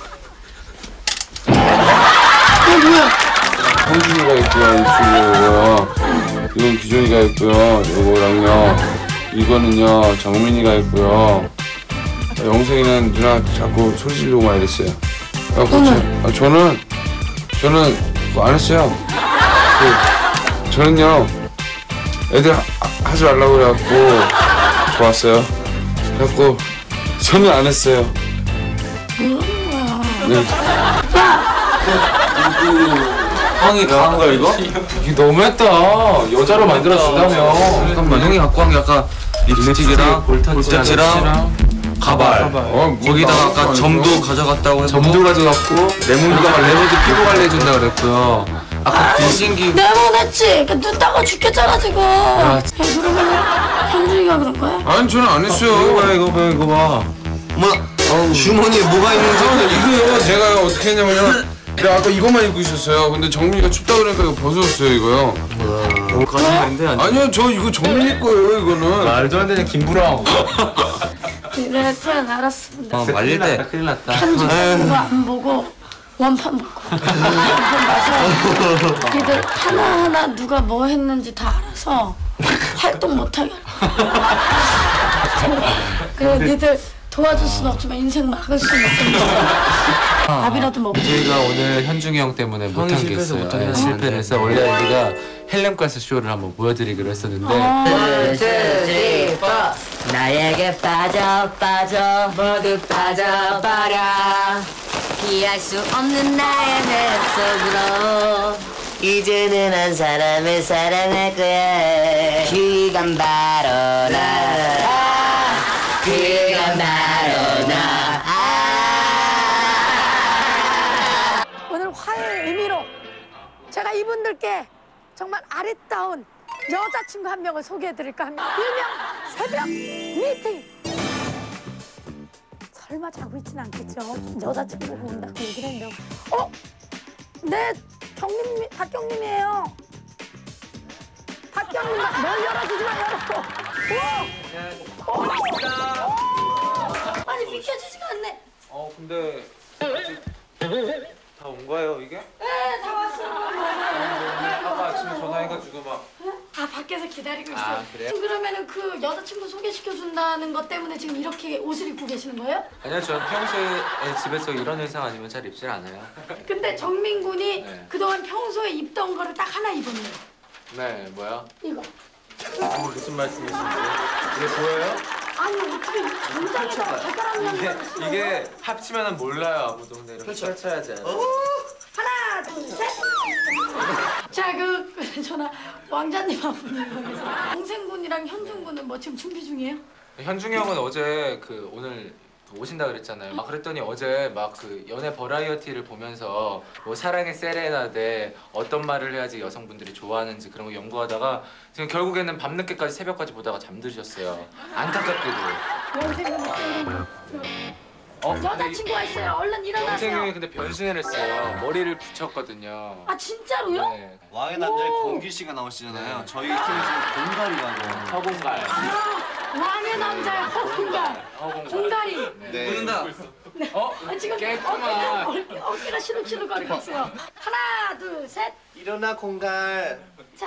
어, 뭐야? 성준이가 있고요, 이쪽이고요. 이건 규정이가 있고요. 요거랑요. 이거는요, 정민이가 있고요. 영생이는 누나 자꾸 소리 지르고 막 이랬어요. 아, 그렇죠. 아, 저는 저는 그거 안 했어요. 그, 저는요, 애들 하, 하지 말라고 그래갖고 좋았어요. 그래갖고 저는 안 했어요. 네. 형이 강한 거야 이거? 이게 너무했다. 여자로 만들어준다며. 잠깐만 형이 갖고 한 게 아까 립스틱이랑 볼터치랑 가발. 어, 거기다가 아까 뭐 점도 가져갔다고 해서 점도 가져갔고 레몬드가 레몬드 피부 관리 해준다 그랬고요. 아까 빈신기 내보냈지. 눈 따가 죽겠잖아 지금. 야, 그러면 현준이가 그런 거야? 아니 저는 안 했어요. 이거 봐 이거 봐 이거 봐. 뭐 주머니에 뭐가 있는지 저는 이거요. 제가 어떻게 했냐면요. 내가 아까 이것만 입고 있었어요. 근데 정민이가 춥다 그러니까 이거 벗어줬어요 이거요. 거짓말인데 아니. 아니요 저 이거 정민이 거예요 이거는. 말도 안 되는 김부랑. 네, 그냥 알았습니다. 어, 말릴 때 큰일 났다. 편집 그거 안 보고 원판 보고 원판 봐서 니들 하나하나 누가 뭐 했는지 다 알아서 활동 못하게 그리고 니들 도와줄 순 없지만 인생 막을 수 있으니까 밥이라도 먹고. 저희가 오늘 현중이 형 때문에 못한 게 있어요. 네, 실패를 해서 원래 우리가 헬렘가스 쇼를 한번 보여드리기로 했었는데 원, 투, 쓰리, 포 나에게 빠져 빠져 모두 빠져버려 피할 수 없는 나의 매력 속으로 이제는 한 사람을 사랑할 거야 그건 바로 나 그건 바로 나 오늘 화해의 의미로 제가 이분들께 정말 아리따운 여자친구 한 명을 소개해드릴까 합니다. 일명 새벽 미팅. 설마 자고 있진 않겠죠? 여자친구 본다고 얘기를 했는데 어? 네, 경님, 박경님이에요. 박경님, 널 열어주지 마, 열어. 우와! 아니, 비켜주지가 않네. 어 근데 아직 다 온 거예요 이게? 네, 다 왔어요. 아까 아침에 전화해가지고 막 다 밖에서 기다리고 있어요. 아, 그래요? 지금 그러면은 그 여자친구 소개시켜준다는 것 때문에 지금 이렇게 옷을 입고 계시는 거예요? 아니요 전 평소에 집에서 이런 의상 아니면 잘 입질 않아요. 근데 정민 군이 네. 그동안 평소에 입던 거를 딱 하나 입었네요. 네 뭐야? 이거. 무슨 말씀이신지 이게 보여요? 아니 어떻게 정장에다가 발가락 이게, 양말을 신어요? 이게 합치면 몰라요 아무도. 근데 이렇게 펼쳐야지. 하나, 둘, 셋. 자, 그, 그 전화 왕자님 한 분이 여기서 동생분이랑 현중군은 뭐 지금 준비 중이에요? 현중이 형은 어제 그 오늘 오신다 그랬잖아요. 아 그랬더니 어제 막 그 연애 버라이어티를 보면서 뭐 사랑의 세레나데 어떤 말을 해야지 여성분들이 좋아하는지 그런 거 연구하다가 지금 결국에는 밤늦게까지 새벽까지 보다가 잠드셨어요. 안타깝게도. 연생군이 어? 여자친구가 있어요. 얼른 일어나세요. 동생이 근데 변신을 했어요. 머리를 붙였거든요. 아 진짜로요? 네. 왕의 남자의 공기 씨가 나오시잖아요. 저희 팀이 지금 공갈이라고. 허공갈. 아, 왕의 남자의 허공갈. 허공갈. 공갈이. 네. 웃는다. 어? 아, 지금 깨끗만. 어깨가, 어깨가 시룩시룩거리고 있어요. 하나, 둘, 셋. 일어나 공갈. 자.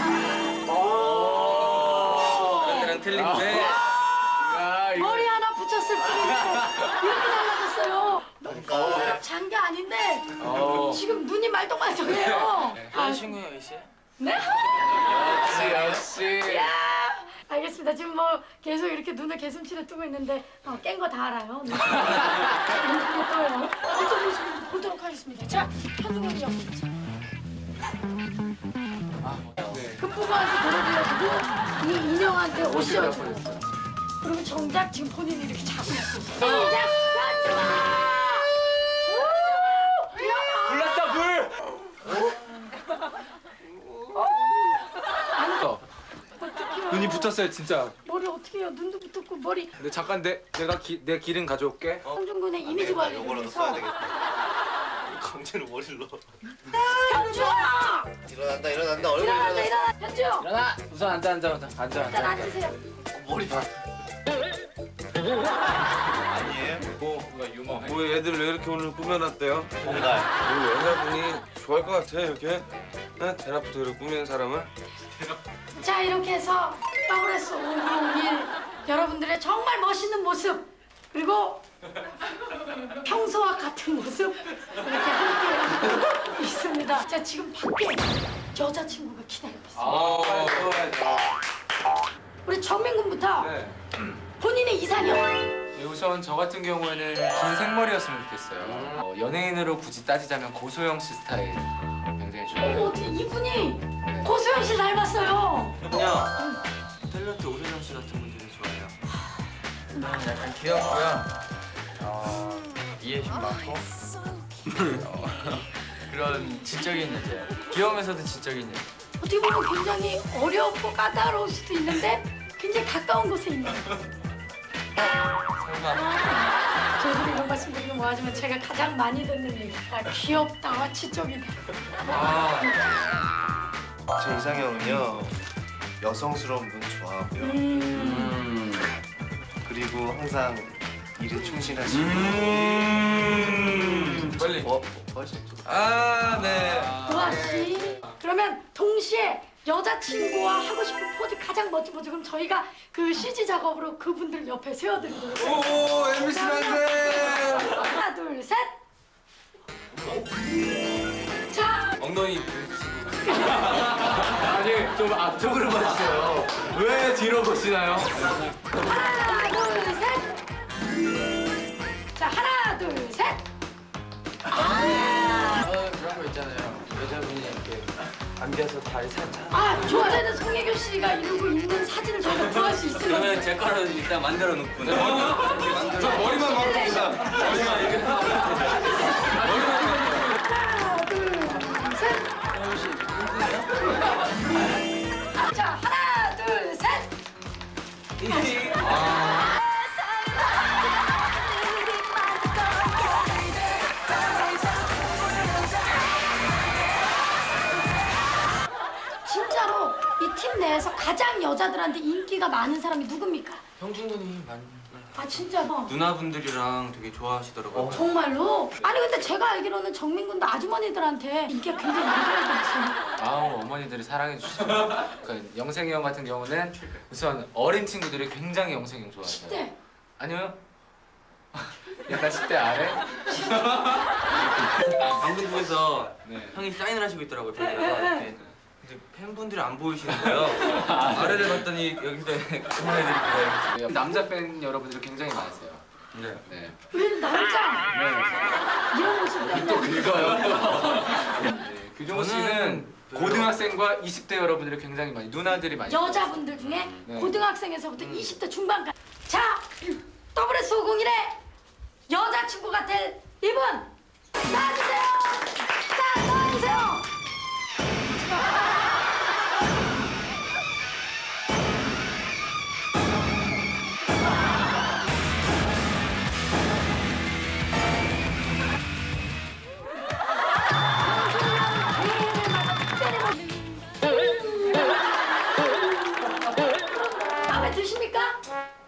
얘랑 틀린데. 야, 이거. 머리 하나 붙였을 뿐인데 이렇게 달라졌어요. 너무 잔게 아닌데 어. 지금 눈이 말똥말똥해요. 아, 친구예요, 이씨? 네? 역시, 역시. 야, 알겠습니다. 지금 뭐 계속 이렇게 눈을 개슴치레 뜨고 있는데 어, 깬 거 다 알아요. 눈 크게 떠요. 어떤 모습인지 보도록 하겠습니다. 자, 현중군이 옆에 있죠. 급부부한테 노래 불러주고 이 인형한테 옷 씌워주고 그리고 정작 지금 본인이 이렇게 자고 있어요. 정작 현중아! 불났어, 불! 붙었어요 진짜. 머리 어떻게 해요? 눈도 붙었고 머리. 근데 잠깐 내 내가 기, 내 기름 가져올게. 성준군의 이미지 관리를 요거라도 써야 위해서. 되겠다. 강제로 머리를 넣어. 현주야! 일어난다 일어난다 얼굴 일어난다 일어났어. 일어나. 현주! 일어나. 우선 앉아 앉아 앉아 앉아 일단 앉아. 앉으세요. 머리 봐. 아니에요? 뭐 뭐야 유머. 뭐 애들 왜 이렇게 오늘 꾸며놨대요? 뭔가 우리 여자분이 좋아할 것 같아 이렇게. 네? 대낮부터 이렇게 꾸미는 사람을. 자 이렇게 해서 더블에스 오백일 여러분들의 정말 멋있는 모습 그리고 평소와 같은 모습 이렇게 함께 있습니다. 자 지금 밖에 여자친구가 기다리고 있습니다. 아 좋아요. 우리 정민군부터 네. 본인의 이상형. 네, 우선 저 같은 경우에는 긴 생머리였으면 좋겠어요. 어, 연예인으로 굳이 따지자면 고소영 씨 스타일 굉장히 어, 좋아요. 어떻게 이분이 고소영 씨 닮았어요. 그냥 탤런트 오세정 씨 같은 분들이 좋아해요. 저는 약간 귀엽고요. 어, 이해심 많고 어, 그런 지적인 여자예요. 귀여우면서도 지적인 여자. 어떻게 보면 굉장히 어렵고 까다로울 수도 있는데 굉장히 가까운 곳에 있는. 저희도 이런 말씀 드리긴 뭐하지만 제가 가장 많이 듣는 얘기가 귀엽다와 지적이다. 제 이상형은요 여성스러운 분 좋아하고요. 음. 그리고 항상 일에 충실하시고. 음 빨리. 어? 벌써 아 네. 보아 씨. 그러면 동시에 여자친구와 하고 싶은 포즈 가장 멋진 포즈. 그럼 저희가 그 씨지 작업으로 그분들 옆에 세워드리도록 하겠습니다. 오 엠비씨 만세. 하나 둘 셋. 자. 엉덩이. 아니 좀 앞쪽으로 봐주세요. 왜 뒤로 보시나요? 하나 둘 셋. 자 하나 둘 셋. 아, 어, 그런 거 있잖아요. 여자분이 이렇게 앉아서 다리 살짝. 아 좋아하는 송혜교 씨가 이러고 있는 사진을 저희가 구할 수 있으면. 그러면 제 거를 일단 만들어 놓고. 네. 저 머리만 바꿉니다. 머리만 이렇게 하고. 하나 둘 셋. 자 하나 둘 셋. 진짜로 이 팀 내에서 가장 여자들한테 인기가 많은 사람이 누굽니까? 형준군이 많이. 아 진짜로? 누나분들이랑 되게 좋아하시더라고요. 정말로? 아니 근데 제가 알기로는 정민군도 아주머니들한테 인기가 굉장히 많다고 들었어요. 아우 어머니들이 사랑해 주시죠. 그러니까 영생이 형 같은 경우는 우선 어린 친구들이 굉장히 영생이 형 좋아하세요. 십 대? 아니요. 약간 십 대 아래? 방송국에서 네. 형이 사인을 하시고 있더라고요. 벽에다가 이렇게. 근데 팬분들이 안 보이시는 거예요. 아래를 봤더니 여기서 응원해드릴게요. 남자 팬 여러분들이 굉장히 많으세요. 네. 네. 왜 남자? 네. 이런 모습이라면 긁어요. 네. 규종 씨는 저는 별로- 고등학생과 이십 대 여러분들이 굉장히 많이 누나들이 많이 여자분들 중에 네. 고등학생에서부터 이십 대 중반까지. 자 더블에스 오백일의 여자친구 같은 이분 나와주세요. 자 나와주세요. 마음에 드십니까?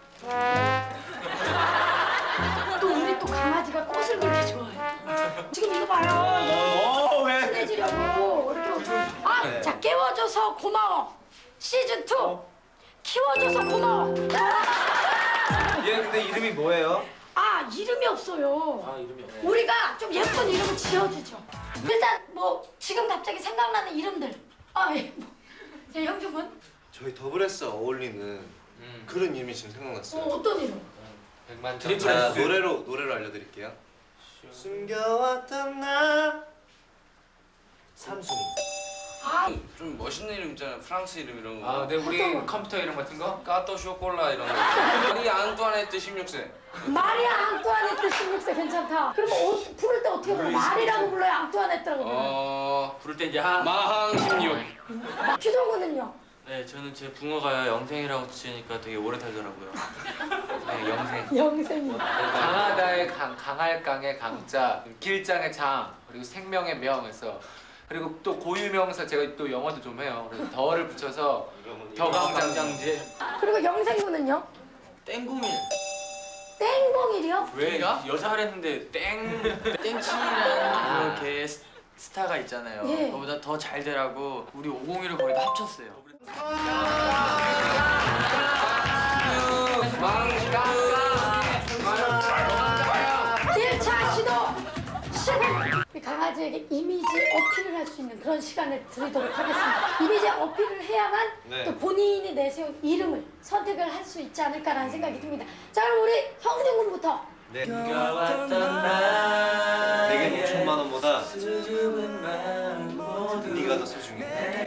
또 우리 또 강아지가 꽃을 그렇게 좋아해. 지금 이거 봐요. 어 왜? 친해지려고 이렇게. 아, 자 깨워줘서 고마워. 시즌 투 키워줘서 고마워. 얘 근데 이름이 뭐예요? 아 이름이 없어요. 아 이름이 없네. 우리가 좀 예쁜 이름을 지어주죠. 일단 뭐 지금 갑자기 생각나는 이름들. 아 예. 뭐. 제 형준군. 저희 더블에스 어울리는 음. 그런 이름이 지금 어 생각났어요. 어떤 이름? 백만 자, 트리플 노래로 노래로 알려드릴게요. 숨겨왔던 나 삼순이. 아 좀 멋있는 이름 있잖아요. 프랑스 이름 이런 거. 아, 네 우리 어떤 거? 컴퓨터 이름 같은 거? 까또 쇼콜라 이런 거. 마리 앙뚜아네트 십육 세. 마리아 앙뚜아네트 십육 세 괜찮다. 그럼 어, 부를 때 어떻게 불러? 마리라고 불러요? 앙뚜아네트라고 불러요? 어 부를 때 이제 하. 마항 십육. 규동군은요? 네, 저는 제 붕어가 영생이라고 지으니까 되게 오래 살더라고요. 네, 영생. 영생이. 강하다의 강, 강할 강의 강자, 길장의 장, 그리고 생명의 명에서 그리고 또 고유명사 제가 또 영어도 좀 해요. 그래서 더를 붙여서 더강장장제. 그리고 영생군은요? 땡구밀. 땡공일이요? 왜 여자를 했는데 땡 땡치라는 그런 개 스- 스타가 있잖아요. 예. 그거보다 더 잘 되라고 우리 오공일을 거의 다 합쳤어요. 일 차 시도 시작! 우리 강아지에게 이미지 어필을 할 수 있는 그런 시간을 드리도록 하겠습니다. 이미지 어필을 해야만 네. 또 본인이 내세운 이름을 선택을 할 수 있지 않을까라는 생각이 듭니다. 자, 그럼 우리 형준군부터. 네. 왔던 날 내게 오천만 원보다 네가 더 소중해.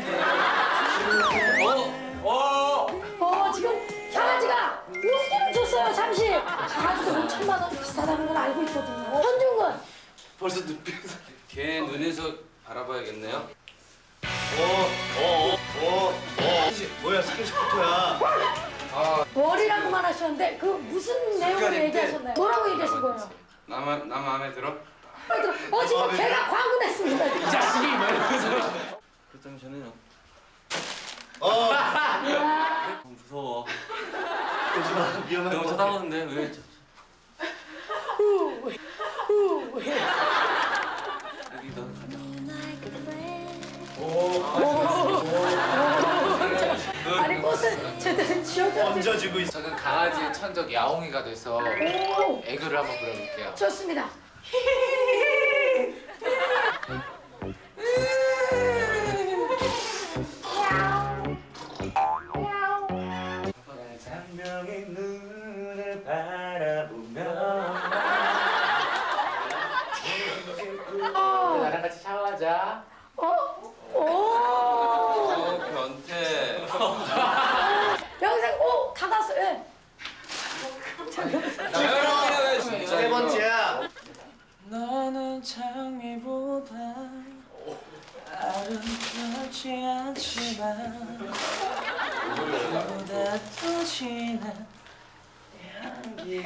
어? 어, 지금 강아지가 웃기를 줬어요, 잠시. 강아지도 오천만 원 비싸다는 걸 알고 있거든요. 현준군. 벌써 눈빛. 걔 눈에서 알아봐야겠네요. 어어어어 뭐야 스킨십 포토야. 월이라고만 하셨는데 그 무슨 내용을 얘기하셨나요? 뭐라고 얘기하신 거예요? 나, 마, 나 마음에 들어? 어, 지금 걔가 광고 냈습니다. 이 자식이 말면서. 그렇다면 저는 어. 너무 무서워. 오지마 위험한 너무 거. 쳐다보는데 왜? 후, 후. 여기 너 가자. 아니 꽃을 제대로 쥐어줘. 얹어주고 있어. 저는 강아지의 천적 야옹이가 돼서 오, 애교를 한번 부려볼게요. 좋습니다. 장명의 눈을 바라보며 어, 나랑 같이 샤워하자. 어, 오, 어, 변태. 영생, 오, 다 갔어. 예. 세 번째야. 너는 장미보다 아름답지 않지만 보다 더 진한 향기.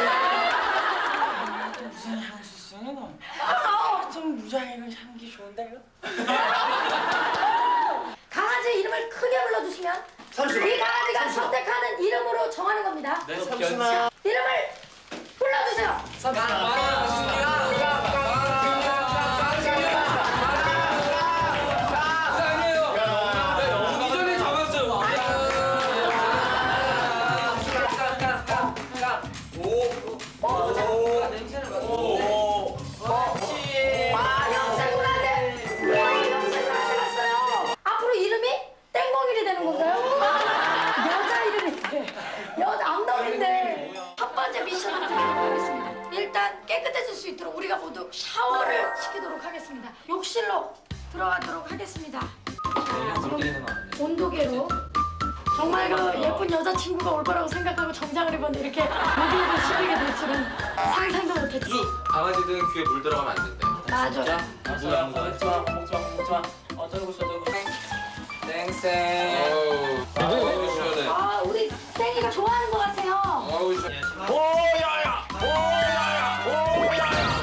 무슨 향수 쓰니 너? 좀 무자이고 향기 좋은데요? 강아지 이름을 크게 불러주시면 삼촌. 이 강아지가 선택하는 이름으로 정하는 겁니다. 네, 삼촌아. 이름을 불러주세요. 이전에 잡았어요. 아, 영생군한테 영생군한테 갔어요. 앞으로 이름이 땡공일이 되는 건가요? 여자 이름인데 여자 암놈인데 첫 번째 미션을 드리도록 하겠습니다. 일단 깨끗해질 수 있도록 우리가 모두 샤워를 시키도록 하겠습니다. 욕실로 들어가도록 하겠습니다. 자, 지금 온도계로 정말 그 예쁜 여자친구가 올 거라고 생각하고 정장을 입었는데 이렇게 목욕을 시키게 될 줄은 상상도 못했지. 강아지들은 귀에 물 들어가면 안 된대. 맞아. 뭐야 뭐야 먹지 마 먹지 마 먹지 마. 어 저러고 있어 저러고 있어. 땡쌤. 어우, 어우, 시원해. 아, 우리 땡이가 좋아하는 것 같아요. 어우, 시원해. 오야야. 오야야. 오야야.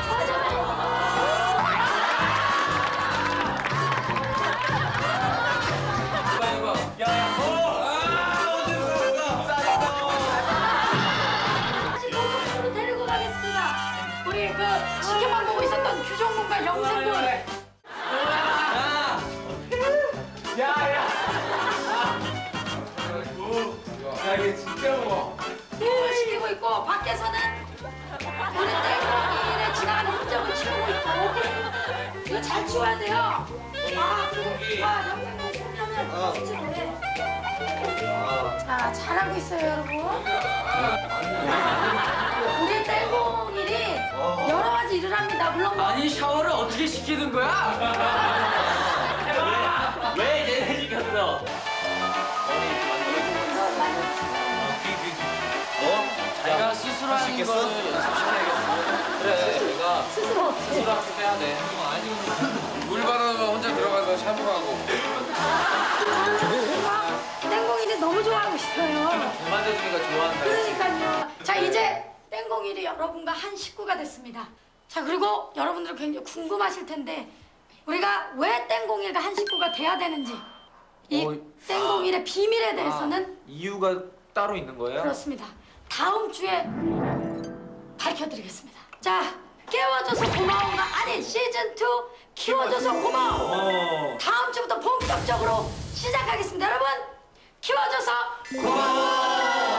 다시 동물원으로 데리고 가겠습니다. 우리 그 지켜만 보고 있었던 규정군과 영생군. 야 이게 진짜 무거워. 목욕을 시키고 있고 밖에서는 우리 땡이를 지나가는 흔적을 치우고 있고 이거 잘 치워야 돼요. 아, 그리고 아, 영생군 손녀는 진짜 자, 잘하고 있어요, 여러분. 야, 우리 땡공일이 여러 가지 일을 합니다. 물론 뭐 아니 샤워를 어떻게 시키는 거야? 왜 얘네 시켰어? 자기가 스스로 하는 있겠어? 거는 연습시켜야겠어. 그래, 내가 스스로 스스로 학습해야 돼. 물 받아서 혼자 들어가서 샤워하고. 아, 너무 좋아하고 있어요. 배 만져주니까 좋아한다. 그러니까요. 자, 이제 땡공일이 여러분과 한 식구가 됐습니다. 자, 그리고 여러분들 굉장히 궁금하실 텐데 우리가 왜 땡공일과 한 식구가 돼야 되는지 이 어, 땡공일의 비밀에 대해서는 아, 이유가 따로 있는 거예요? 그렇습니다. 다음 주에 밝혀드리겠습니다. 자, 깨워줘서 고마워가 아닌 시즌 투 키워줘서 고마워. 어. 다음 주부터 본격적으로 시작하겠습니다. 여러분, 키워줘서 고마워.